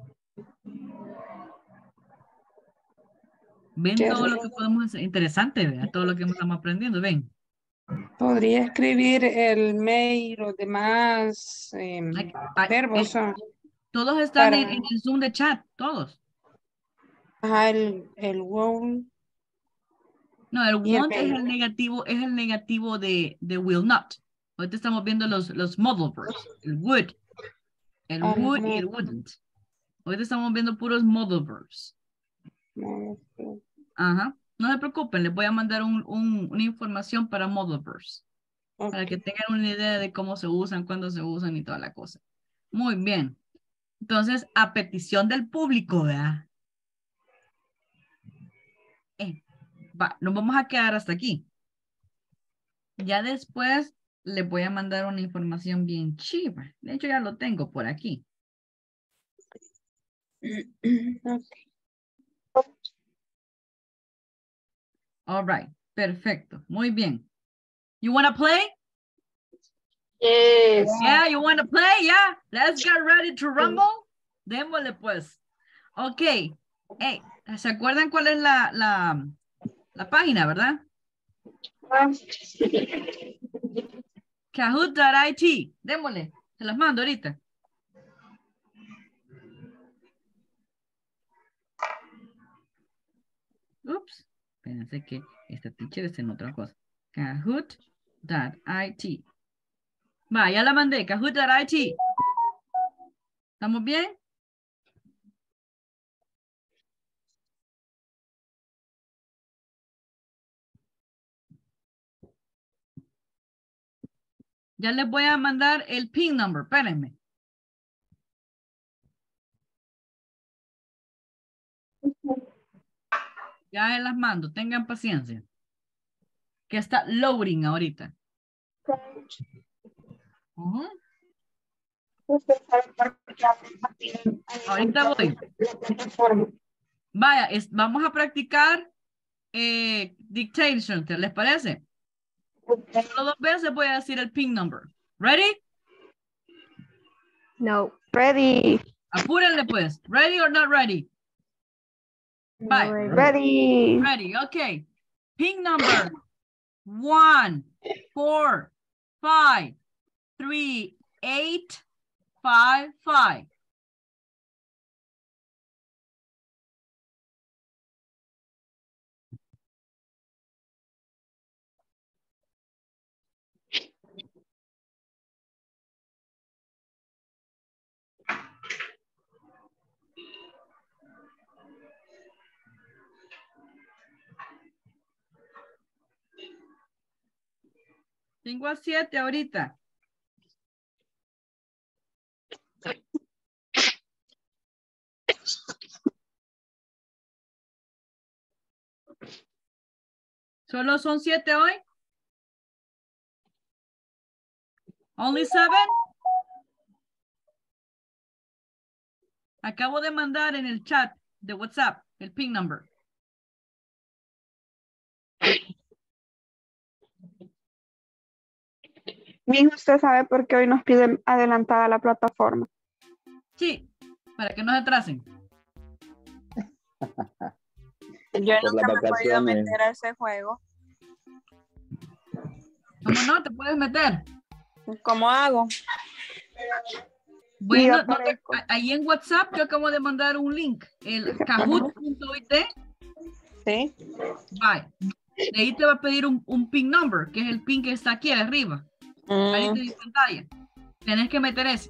Ven ¿Qué todo lo que podemos hacer. Interesante, ¿verdad? Todo lo que estamos aprendiendo, ven. podría escribir el may y los demás eh, Ay, ay, verbos? eh, Son todos están para- en, en el Zoom de chat, todos. ajá, el, el won't No, el y el won't es may. el negativo, es el negativo de, de will not. Ahorita estamos viendo los, los modal verbs. El would, el Ah, would y no, el wouldn't. Ahorita estamos viendo puros modal verbs. no, no. Ajá. No se preocupen, les voy a mandar un, un, una información para modal verbs. Ok. Para que tengan una idea de cómo se usan, cuándo se usan y toda la cosa. Muy bien. Entonces, a petición del público, ¿verdad? Eh, va, nos vamos a quedar hasta aquí. Ya después les voy a mandar una información bien chiva. De hecho, ya lo tengo por aquí. Ok. All right. Perfecto. Muy bien. You want to play? Yes. Yeah, you want to play? Yeah. Let's get ready to rumble. Démosle pues. Ok. Hey, ¿se acuerdan cuál es la, la, la página, verdad? Kahoot punto I T. Démosle. Se las mando ahorita. Ups. Espérense que esta teacher está en otra cosa. Kahoot punto I T. Va, ya la mandé. Kahoot punto I T. ¿Estamos bien? Ya les voy a mandar el pin number. Espérenme. Ya las mando. Tengan paciencia. que está loading ahorita. Uh-huh. Ahorita voy. Vaya, es, vamos a practicar eh, dictation, ¿qué les parece? Solo dos veces voy a decir el pin number. Ready? No. Ready. Apúrenle pues. Ready or not ready? Bye. Ready. Ready, okay. Pin number one, four, five, three, eight, five, five. Tengo a siete ahorita. ¿Solo son siete hoy? Only seven? Acabo de mandar en el chat de WhatsApp el pin number. Mijo, usted sabe por qué hoy nos piden adelantada la plataforma. Sí, para que no se atrasen. Yo Por nunca las me he podido vacaciones. meter a ese juego. ¿Cómo no? ¿Te puedes meter? ¿Cómo hago? Bueno, Mira, no te- parezco. a- ahí en WhatsApp yo acabo de mandar un link, el kahoot punto it. Sí. Bye. De ahí te va a pedir un, un pin number, que es el pin que está aquí arriba. Ahí Mm, en pantalla. Tienes que meter ese.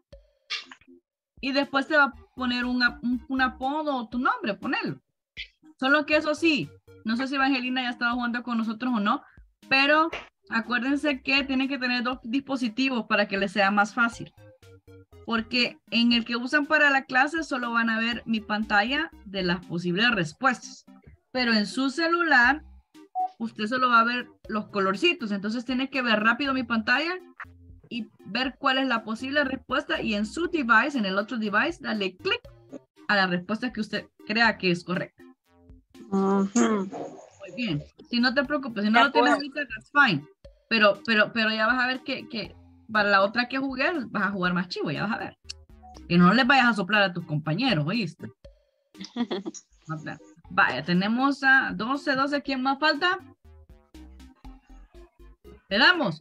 Y después te va a poner una- un, un apodo o tu nombre, ponerlo. Solo que eso sí, no sé si Evangelina ya estaba jugando con nosotros o no, pero acuérdense que tienen que tener dos dispositivos para que les sea más fácil. Porque en el que usan para la clase solo van a ver mi pantalla de las posibles respuestas. Pero en su celular, usted solo va a ver los colorcitos. Entonces tiene que ver rápido mi pantalla y ver cuál es la posible respuesta. Y en su device, en el otro device, darle clic a la respuesta que usted crea que es correcta. ujú. Muy bien. Si no te preocupes, si no Ya lo tienes puedo. ahorita, that's fine. Pero, pero, pero ya vas a ver que, que para la otra que jugué, vas a jugar más chivo, ya vas a ver. Que no les vayas a soplar a tus compañeros, ¿oíste? No, claro. Vaya, tenemos a doce, doce, ¿quién más falta? ¿Le damos?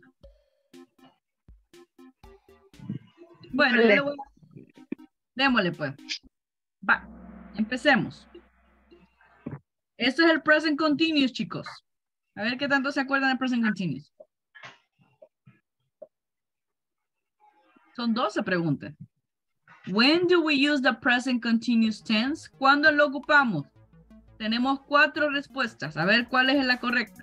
Bueno, yo le voy a... Démosle pues. Va, empecemos. Esto es el present continuous, chicos. A ver qué tanto se acuerdan del present continuous. Son doce preguntas. When do we use the present continuous tense? ¿Cuándo lo ocupamos? Tenemos cuatro respuestas. A ver cuál es la correcta.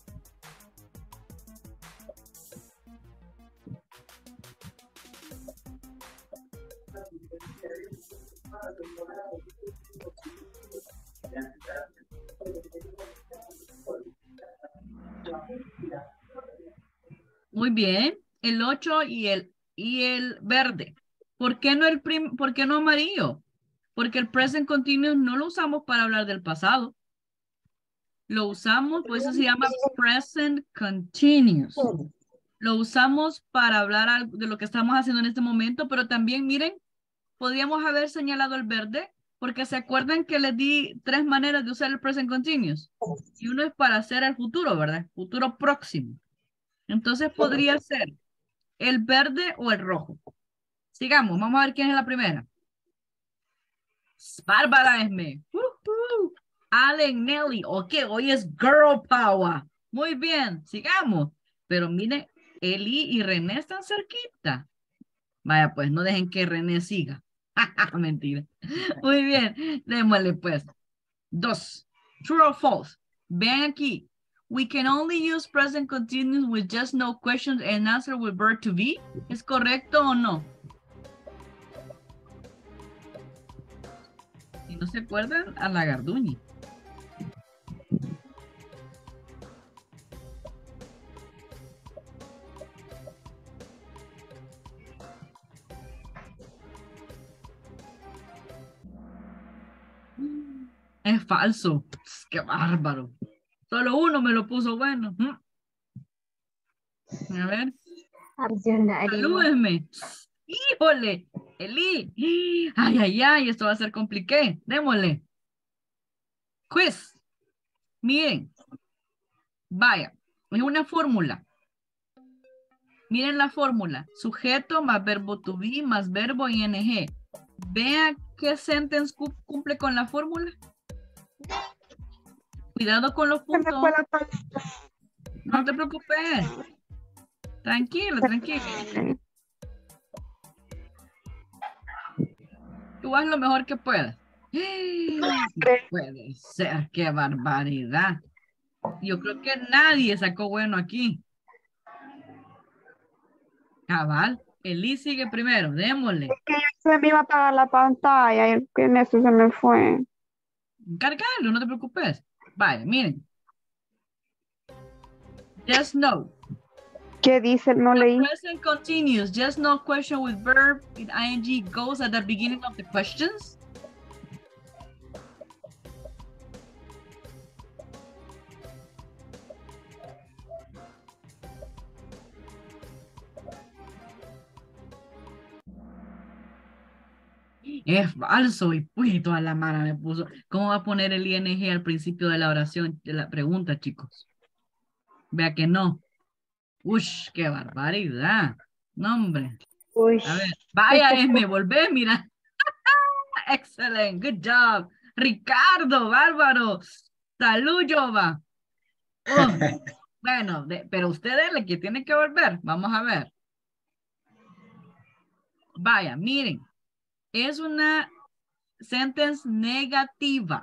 Muy bien. El ocho y el, y el verde. ¿Por qué no el prim, por qué no amarillo? Porque el present continuous no lo usamos para hablar del pasado. Lo usamos, por eso se llama present continuous. Lo usamos para hablar algo de lo que estamos haciendo en este momento, pero también miren, podríamos haber señalado el verde, porque se acuerdan que les di tres maneras de usar el present continuous. Y uno es para hacer el futuro, ¿verdad? Futuro próximo. Entonces podría ser el verde o el rojo. Sigamos, vamos a ver quién es la primera. Bárbara Esme. Uh -huh. Allen Nelly. Ok, hoy es Girl Power. Muy bien, sigamos. Pero mire, Eli y René están cerquita. Vaya, pues no dejen que René siga. Mentira. Muy bien, démosle pues. Dos. True or false. Vean aquí. We can only use present continuous with just no questions and answer with verb to be. ¿Es correcto o no? Si no se acuerdan, a la Garduñi. Es falso. Qué bárbaro. Solo uno me lo puso bueno. A ver. Salúdenme. Híjole. Eli. Ay, ay, ay. Esto va a ser complicado. Démosle. Quiz. Miren. Vaya. Es una fórmula. Miren la fórmula. Sujeto más verbo to be más verbo ing. Vea qué sentence cumple con la fórmula. Cuidado con los puntos. No te preocupes. Tranquilo, tranquilo. Tú haz lo mejor que puedas. No puede ser, qué barbaridad. Yo creo que nadie sacó bueno aquí. Cabal, Eli sigue primero, démosle. Es que se me iba a apagar la pantalla y en eso se me fue. Cargalo, no te preocupes. Vale, miren. Just no. ¿Qué dice? No leí. Present continuous. Just no question with verb in ing goes at the beginning of the questions. Es falso y pues toda la mara me puso. ¿Cómo va a poner el ing al principio de la oración, de la pregunta, chicos? Vea que no. Ush, qué barbaridad. No, hombre. Uy. A ver, vaya, es me volvé, mira. Excelente, good job. Ricardo, bárbaro. Salud, Jova. Oh, bueno, de, pero usted es el que tiene que volver. Vamos a ver. Vaya, miren. Es una sentence negativa.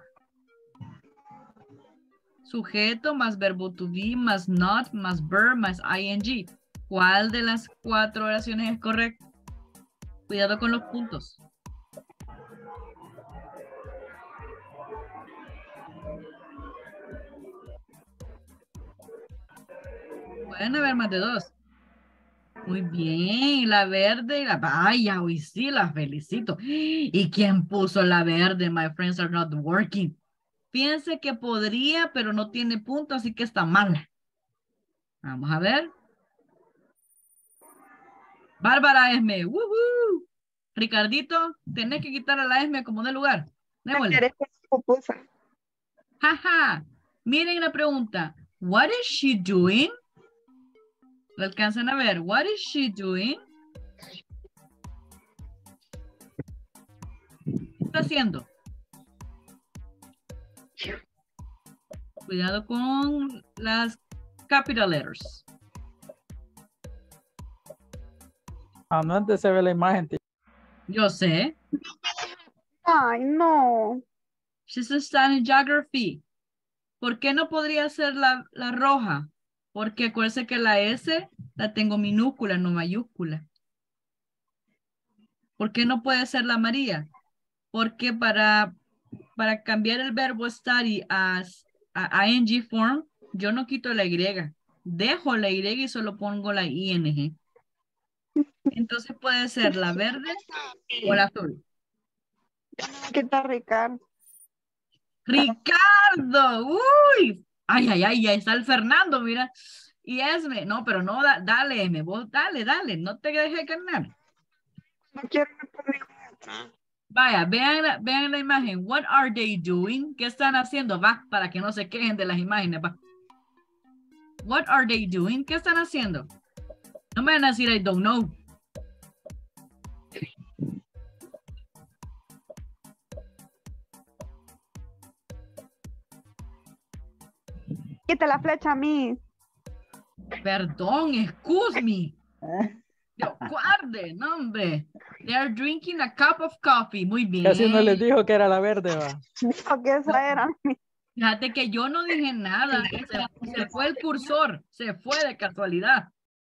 Sujeto más verbo to be más not más verb más ing. ¿Cuál de las cuatro oraciones es correcta? Cuidado con los puntos. Pueden haber más de dos. Muy bien, la verde y la... Vaya, hoy sí, la felicito. ¿Y quién puso la verde? My friends are not working. Piense que podría, pero no tiene punto, así que está mal. Vamos a ver. Bárbara Esme. ¡Woohoo! Ricardito, tenés que quitar a la Esme como de lugar. Démosle. Jaja. Miren la pregunta. What is she doing? ¿Lo alcanzan a ver? What is she doing? ¿Qué está haciendo? Cuidado con las capital letters. Ah, no, antes se ve la imagen, tío. Yo sé. Ay, no. She's studying geography. ¿Por qué no podría ser la, la roja? Porque acuérdense que la S la tengo minúscula, no mayúscula. ¿Por qué no puede ser la amarilla? Porque para, para cambiar el verbo study a, a ing form, yo no quito la Y. Dejo la Y y solo pongo la ing. Entonces puede ser la verde o la azul. ¿Qué tal, Ricardo? ¡Ricardo! ¡Uy! Ay, ay, ay, ya está el Fernando, mira. Y Esme, no, pero no, da, dale, Esme, vos dale, dale, no te dejes ganar. No quiero poner otra. Vaya, vean la, vean la imagen. What are they doing? ¿Qué están haciendo? Va, para que no se quejen de las imágenes, va. What are they doing? ¿Qué están haciendo? No me van a decir I don't know. Quita la flecha a mí. Perdón, excuse me. Yo, guarde, no, hombre. They are drinking a cup of coffee. Muy bien. Casi no les dijo que era la verde, va. Dijo que esa era. Fíjate que yo no dije nada. Se, se fue el cursor. Se fue de casualidad.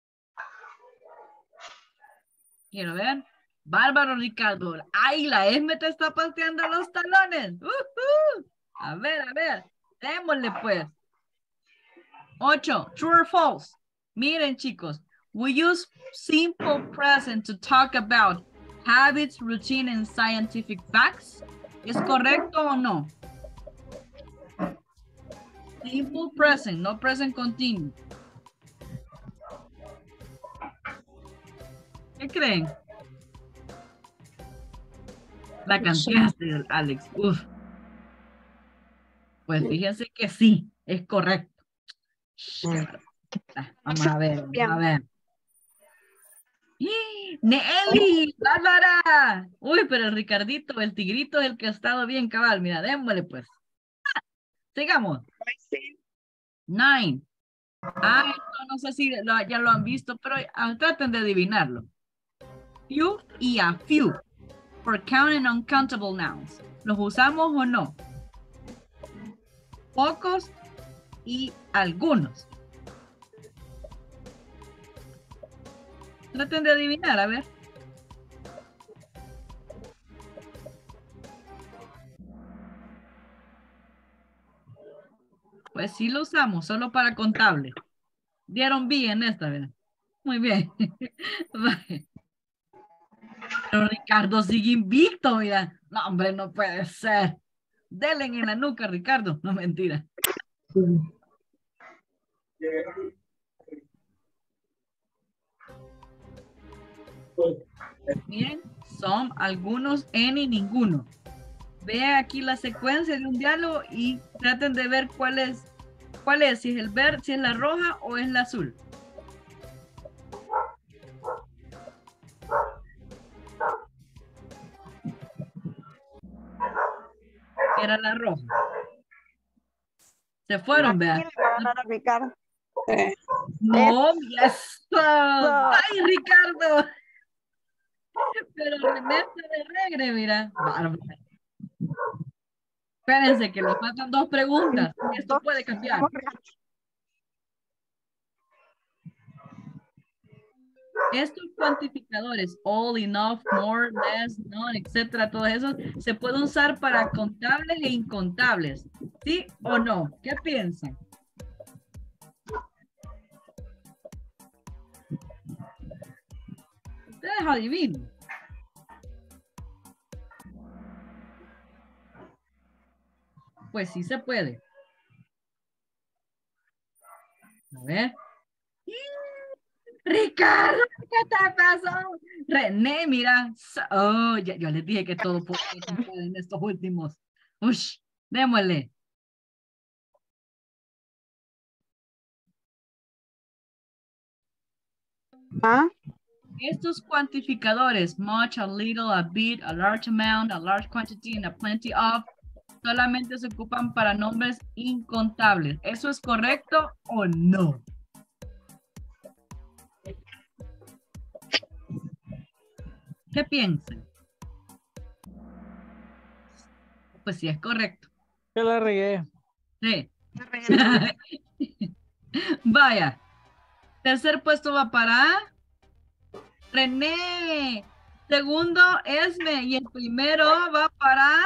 Quiero ver. Bárbaro Ricardo. Ay, la Esme te está pateando los talones. Uh -huh. A ver, a ver. Démosle pues. Ocho. True or false. Miren, chicos. We use simple present to talk about habits, routine, and scientific facts. ¿Es correcto o no? Simple present, no present continuous. ¿Qué creen? La cantaste, Alex. Uf. Pues fíjense que sí, es correcto. Vamos a ver, vamos a ver. Nelly, Bárbara. Uy, pero el Ricardito, el tigrito es el que ha estado bien cabal. Mira, démosle pues. Sigamos. Nine. Ah, esto no sé si lo- ya lo han visto, pero ah, traten de adivinarlo. Few y a few. For counting uncountable nouns. ¿Los usamos o no? Pocos y algunos. Traten de adivinar, a ver. Pues sí lo usamos, solo para contable. Dieron bien en esta, ¿verdad? Muy bien. Pero Ricardo sigue invicto, mira. No, hombre, no puede ser. Denle en la nuca, Ricardo. No, mentira. Bien, son algunos, en y ninguno. Vea aquí la secuencia de un diálogo y traten de ver cuál es, cuál es, si es el verde, si es la roja o es la azul. Era la roja. Se fueron, vea. Aquí le va a ganar a Ricardo. No, eso. Ay, Ricardo. Pero René se de regre, mira. Bárbaro. Espérense que le faltan dos preguntas. Esto puede cambiar. Estos cuantificadores, all, enough, more, less, none, etcétera, todos esos, se pueden usar para contables e incontables. ¿Sí o no? ¿Qué piensan? Ustedes adivinan. Pues sí se puede. A ver. Ricardo, ¿qué te pasó? René, mira. Oh, ya, yo les dije que todo puede cambiar en estos últimos. Ush, démosle. ¿Ah? Estos cuantificadores, much, a little, a bit, a large amount, a large quantity, and a plenty of, solamente se ocupan para nombres incontables. ¿Eso es correcto o no? ¿Qué piensan? Pues sí, es correcto. Yo la regué. Sí. Vaya. Tercer puesto va para René. Segundo, Esme. Y el primero va para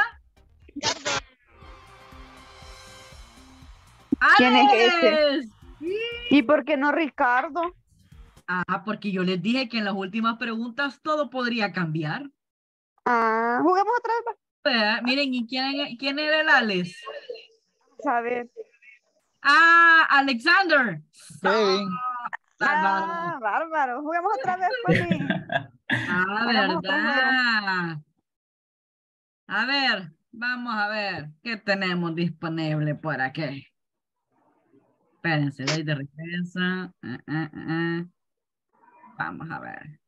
¿Quién es Alex. ese? ¿Y por qué no Ricardo? Ah, porque yo les dije que en las últimas preguntas todo podría cambiar. Ah, juguemos otra vez. Vea, miren, ¿y quién, quién era el Alex? A ver. Ah, Alexander. Kevin. Ah, bárbaro. Juguemos otra vez, pues. Ah, Hagamos otro verdad. A ver, vamos a ver qué tenemos disponible por aquí. Espérense, doy de regreso. Ah, ah, ah. Vamos a ver.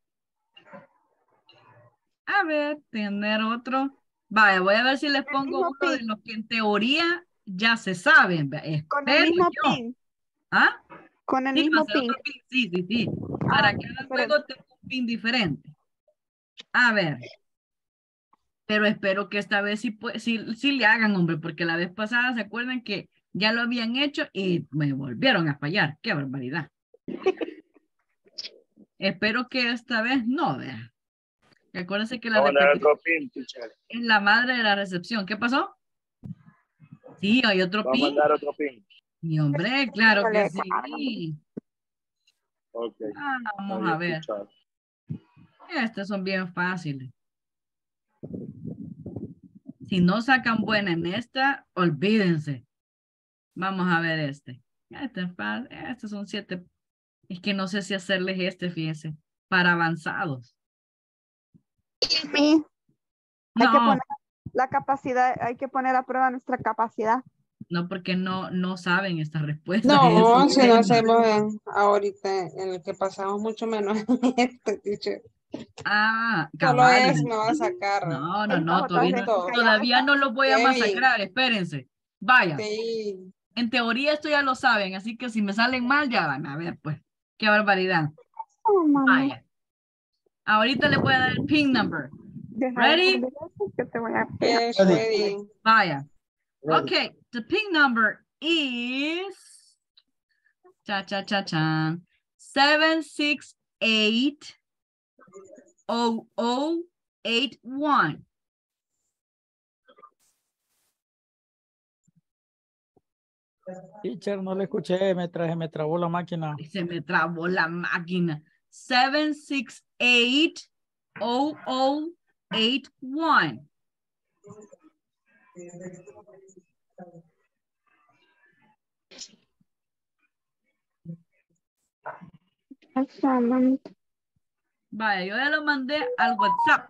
A ver, tener otro. Vaya, voy a ver si les pongo mismo uno de pin. los que en teoría ya se saben. Vea, Con el espero mismo yo. pin. ¿Ah? Con el Sí, va mismo a ser pin. otro pin. Sí, sí, sí. Ah, Para cada diferente. juego tengo un pin diferente. A ver. Pero espero que esta vez sí, pu- sí, sí le hagan, hombre, porque la vez pasada se acuerdan que ya lo habían hecho y me volvieron a fallar. ¡Qué barbaridad! Espero que esta vez no, vea. Acuérdense que la repetición es la madre de la recepción. ¿Qué pasó? Sí, hay otro Vamos a pin. mandar otro pin. Y hombre, claro que Híjole, sí. Ok. Ah, vamos Había a ver. escuchado. Estos son bien fáciles. Si no sacan buena en esta, olvídense. Vamos a ver este. Este es fa- estos son siete. Es que no sé si hacerles este, fíjense, para avanzados. Sí. Hay que No, poner la capacidad, hay que poner a prueba nuestra capacidad. no, porque no, no saben estas respuestas. No, Eso si no es. hacemos en- ahorita en el que pasamos mucho menos en este, teacher. Ah, Solo cabal. es me va a sacar. No, no, Ey, no, Pajo, todavía no, Punto. todavía no los voy a Kevin. masacrar, espérense. Vaya, Sí. en teoría esto ya lo saben, así que si me salen mal ya van a ver, pues, qué barbaridad. Oh, mamá. Vaya. Ahorita le voy a dar el pin number. Deja de Ready? poner eso, que te voy a Yes, Ready. ready. Vaya. Ready. Okay, the pin number is cha cha cha cha seven six eight oh oh eight one. Teacher, no le escuché, me traje, me trabó la máquina. Se me trabó la máquina. seven six eight oh oh eight one. Esa, mami. Vaya, yo ya lo mandé al WhatsApp.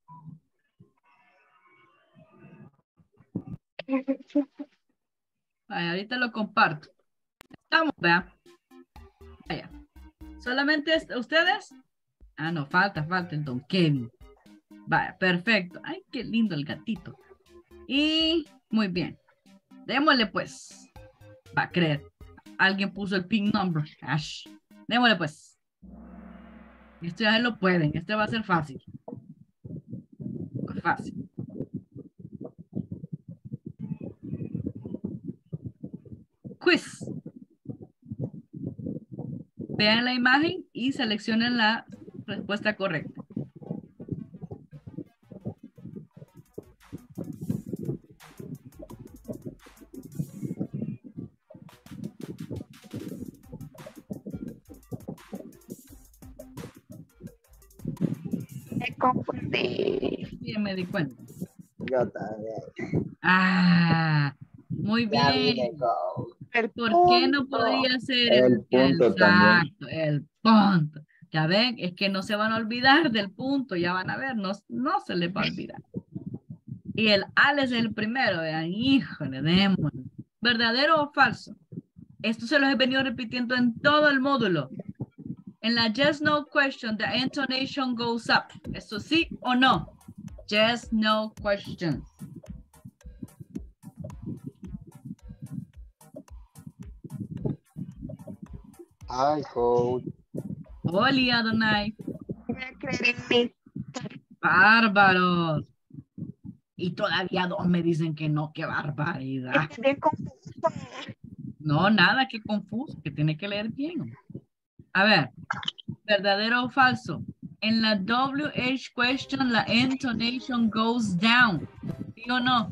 Vaya, ahorita lo comparto. Estamos, vea. Vaya. Solamente es- ustedes. Ah, no, falta, falta el Don Kevin. Vaya, perfecto. Ay, qué lindo el gatito. Y muy bien. Démosle pues. Va a creer. Alguien puso el pin number. Ash. Démosle pues. Esto ya se lo pueden. Este va a ser fácil. Muy fácil. Quiz. Vean la imagen y seleccionen la respuesta correcta. Me confundí. Bien, me di cuenta. Yo también. Ah, muy Ya vi bien. de go. El ¿Por qué no punto. podría ser El punto también. exacto, el punto? Ya ven, es que no se van a olvidar del punto, ya van a ver, no, no se les va a olvidar. Y el al es el primero, vean, híjole, démosle. ¿Verdadero o falso? Esto se los he venido repitiendo en todo el módulo. En la yes, no question, the intonation goes up. ¿Eso sí o no? Yes, no questions. Ay, coach. Oli, Adonai. Voy a creer en mí. Bárbaros. Y todavía dos me dicen que no, qué barbaridad. Estoy bien confuso. No, nada, qué confuso, que tiene que leer bien. A ver, ¿verdadero o falso? En la W H question, la intonation goes down. ¿Sí o no?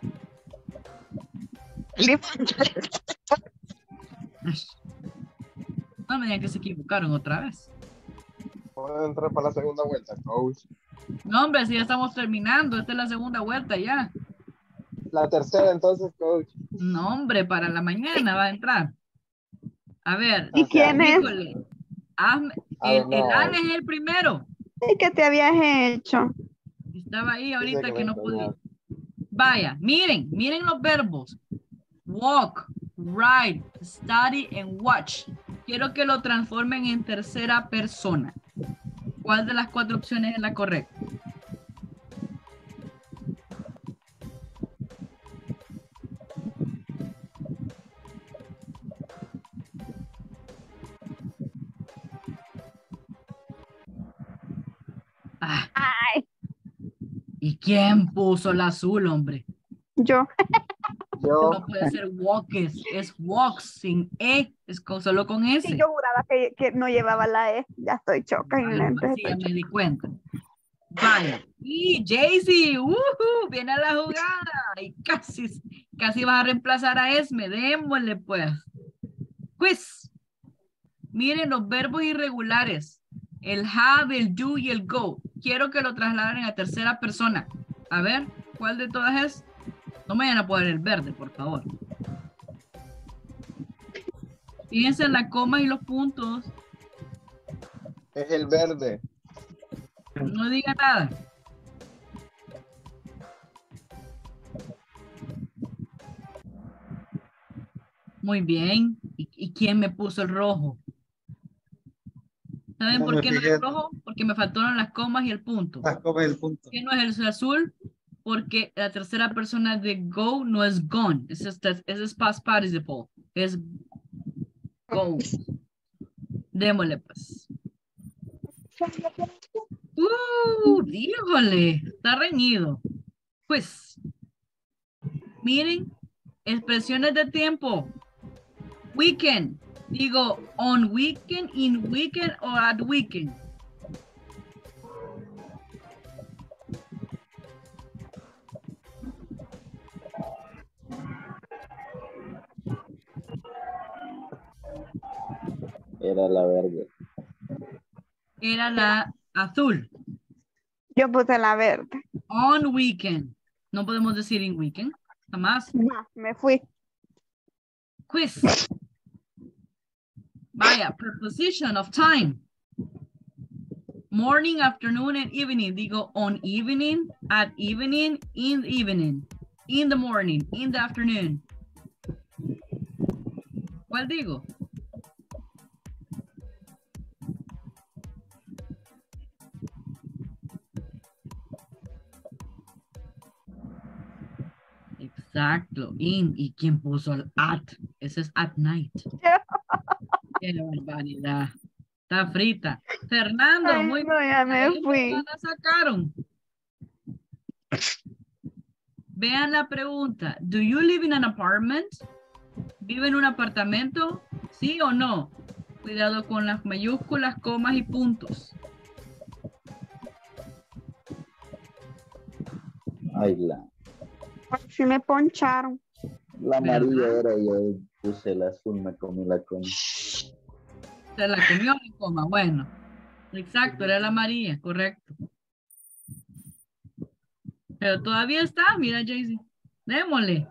No me digan que se equivocaron otra vez. Puedo entrar para la segunda vuelta, coach. No, hombre, si ya estamos terminando. Esta es la segunda vuelta ya. La tercera, entonces, coach. No, hombre, para la mañana va a entrar. A ver. ¿Y quién es? Híjole. Hazme- el, Ah, el no. Al es el primero. ¿Y qué te habías hecho? Estaba ahí ahorita Dice que que me no podía. engañaron. Vaya, miren, miren los verbos. Walk, ride, study and watch. Quiero que lo transformen en tercera persona. ¿Cuál de las cuatro opciones es la correcta? Ah, Ay, ¿y quién puso el azul, hombre? yo. Yo, No puede ser walks, es walks sin E, es con, solo con S. Sí, yo juraba que, que no llevaba la E. Ya estoy choca en Ay, lentes. sí, ya estoy me di cuenta. Vaya. Y Jaycee, uh, viene a la jugada. Y casi, casi vas a reemplazar a Esme. Démosle, pues. Quiz. Miren los verbos irregulares. El have, el do y el go. Quiero que lo trasladen a tercera persona. A ver, ¿cuál de todas es? No me vayan a poner el verde, por favor. Fíjense en la coma y los puntos. Es el verde. No diga nada. Muy bien. ¿Y, y quién me puso el rojo? ¿Saben No por me qué no fijé. es rojo? Porque me faltaron las comas y el punto. Las comas y el punto. ¿Por qué no es el azul? Porque la tercera persona de go no es gone. Ese es, ese es past participle. Es go. Démosle pues. Uh, díjole. Está reñido. Pues. Miren. Expresiones de tiempo. Weekend. Digo, on weekend, in weekend, or at weekend. Era la verde. Era la azul. Yo puse la verde. On weekend. No podemos decir in weekend. Jamás. No, me fui. Quiz. Vaya, preposition of time. Morning, afternoon, and evening. Digo on evening, at evening, in the evening, in the morning, in the afternoon. ¿Cuál digo? Exacto, in. ¿Y quién puso el at? Ese es at night. Qué barbaridad. Está frita. Fernando, Ay, muy no, ya me ahí fui. la sacaron. Vean la pregunta. Do you live in an apartment? ¿Vive en un apartamento? ¿Sí o no? Cuidado con las mayúsculas, comas y puntos. Ay, la, Sí me poncharon. la ¿Verdad? amarilla era, yo puse el azul, me comí la coma. Se la comió la coma. Bueno. Exacto, era la amarilla, correcto. Pero todavía está, mira, Jaycee. Démosle.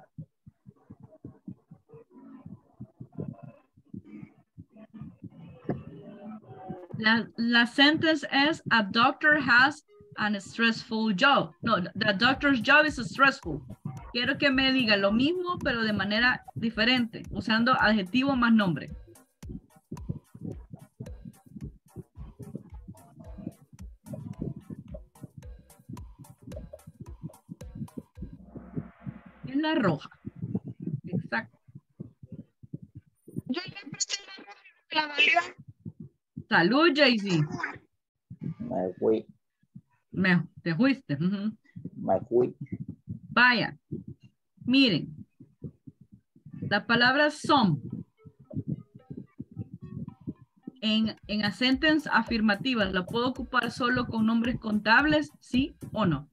La, la sentence es, a doctor has an stressful job. No, the doctor's job is stressful. Quiero que me diga lo mismo, pero de manera diferente, usando adjetivo más nombre. Es la roja. Exacto. Yo le presté la roja y la valió. Salud, Jaycee. Me fui, Me, te fuiste. Ujú. me fui. Vaya. Miren. La palabra some. En, en a sentence afirmativas, ¿la puedo ocupar solo con nombres contables? ¿Sí o no?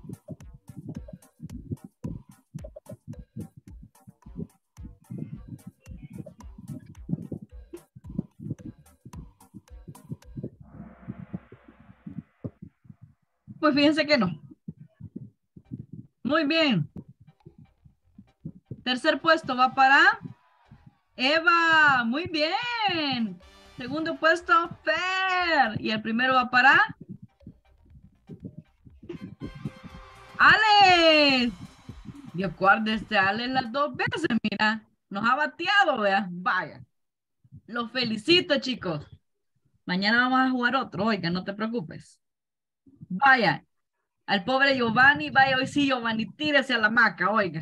Pues fíjense que no. Muy bien. Tercer puesto va para Eva. Muy bien. Segundo puesto, Fer. Y el primero va para Alex. Y acuérdese, Alex las dos veces, mira. Nos ha bateado, vea. Vaya. Los felicito, chicos. Mañana vamos a jugar otro, oiga, no te preocupes. Vaya. Al pobre Giovanni, vaya, hoy sí, Giovanni, tírese a la maca, oiga.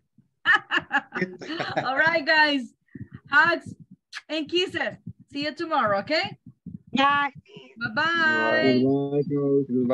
All right, guys. Hugs and kisses. See you tomorrow, okay? Ya. Bye-bye. Bye, coach.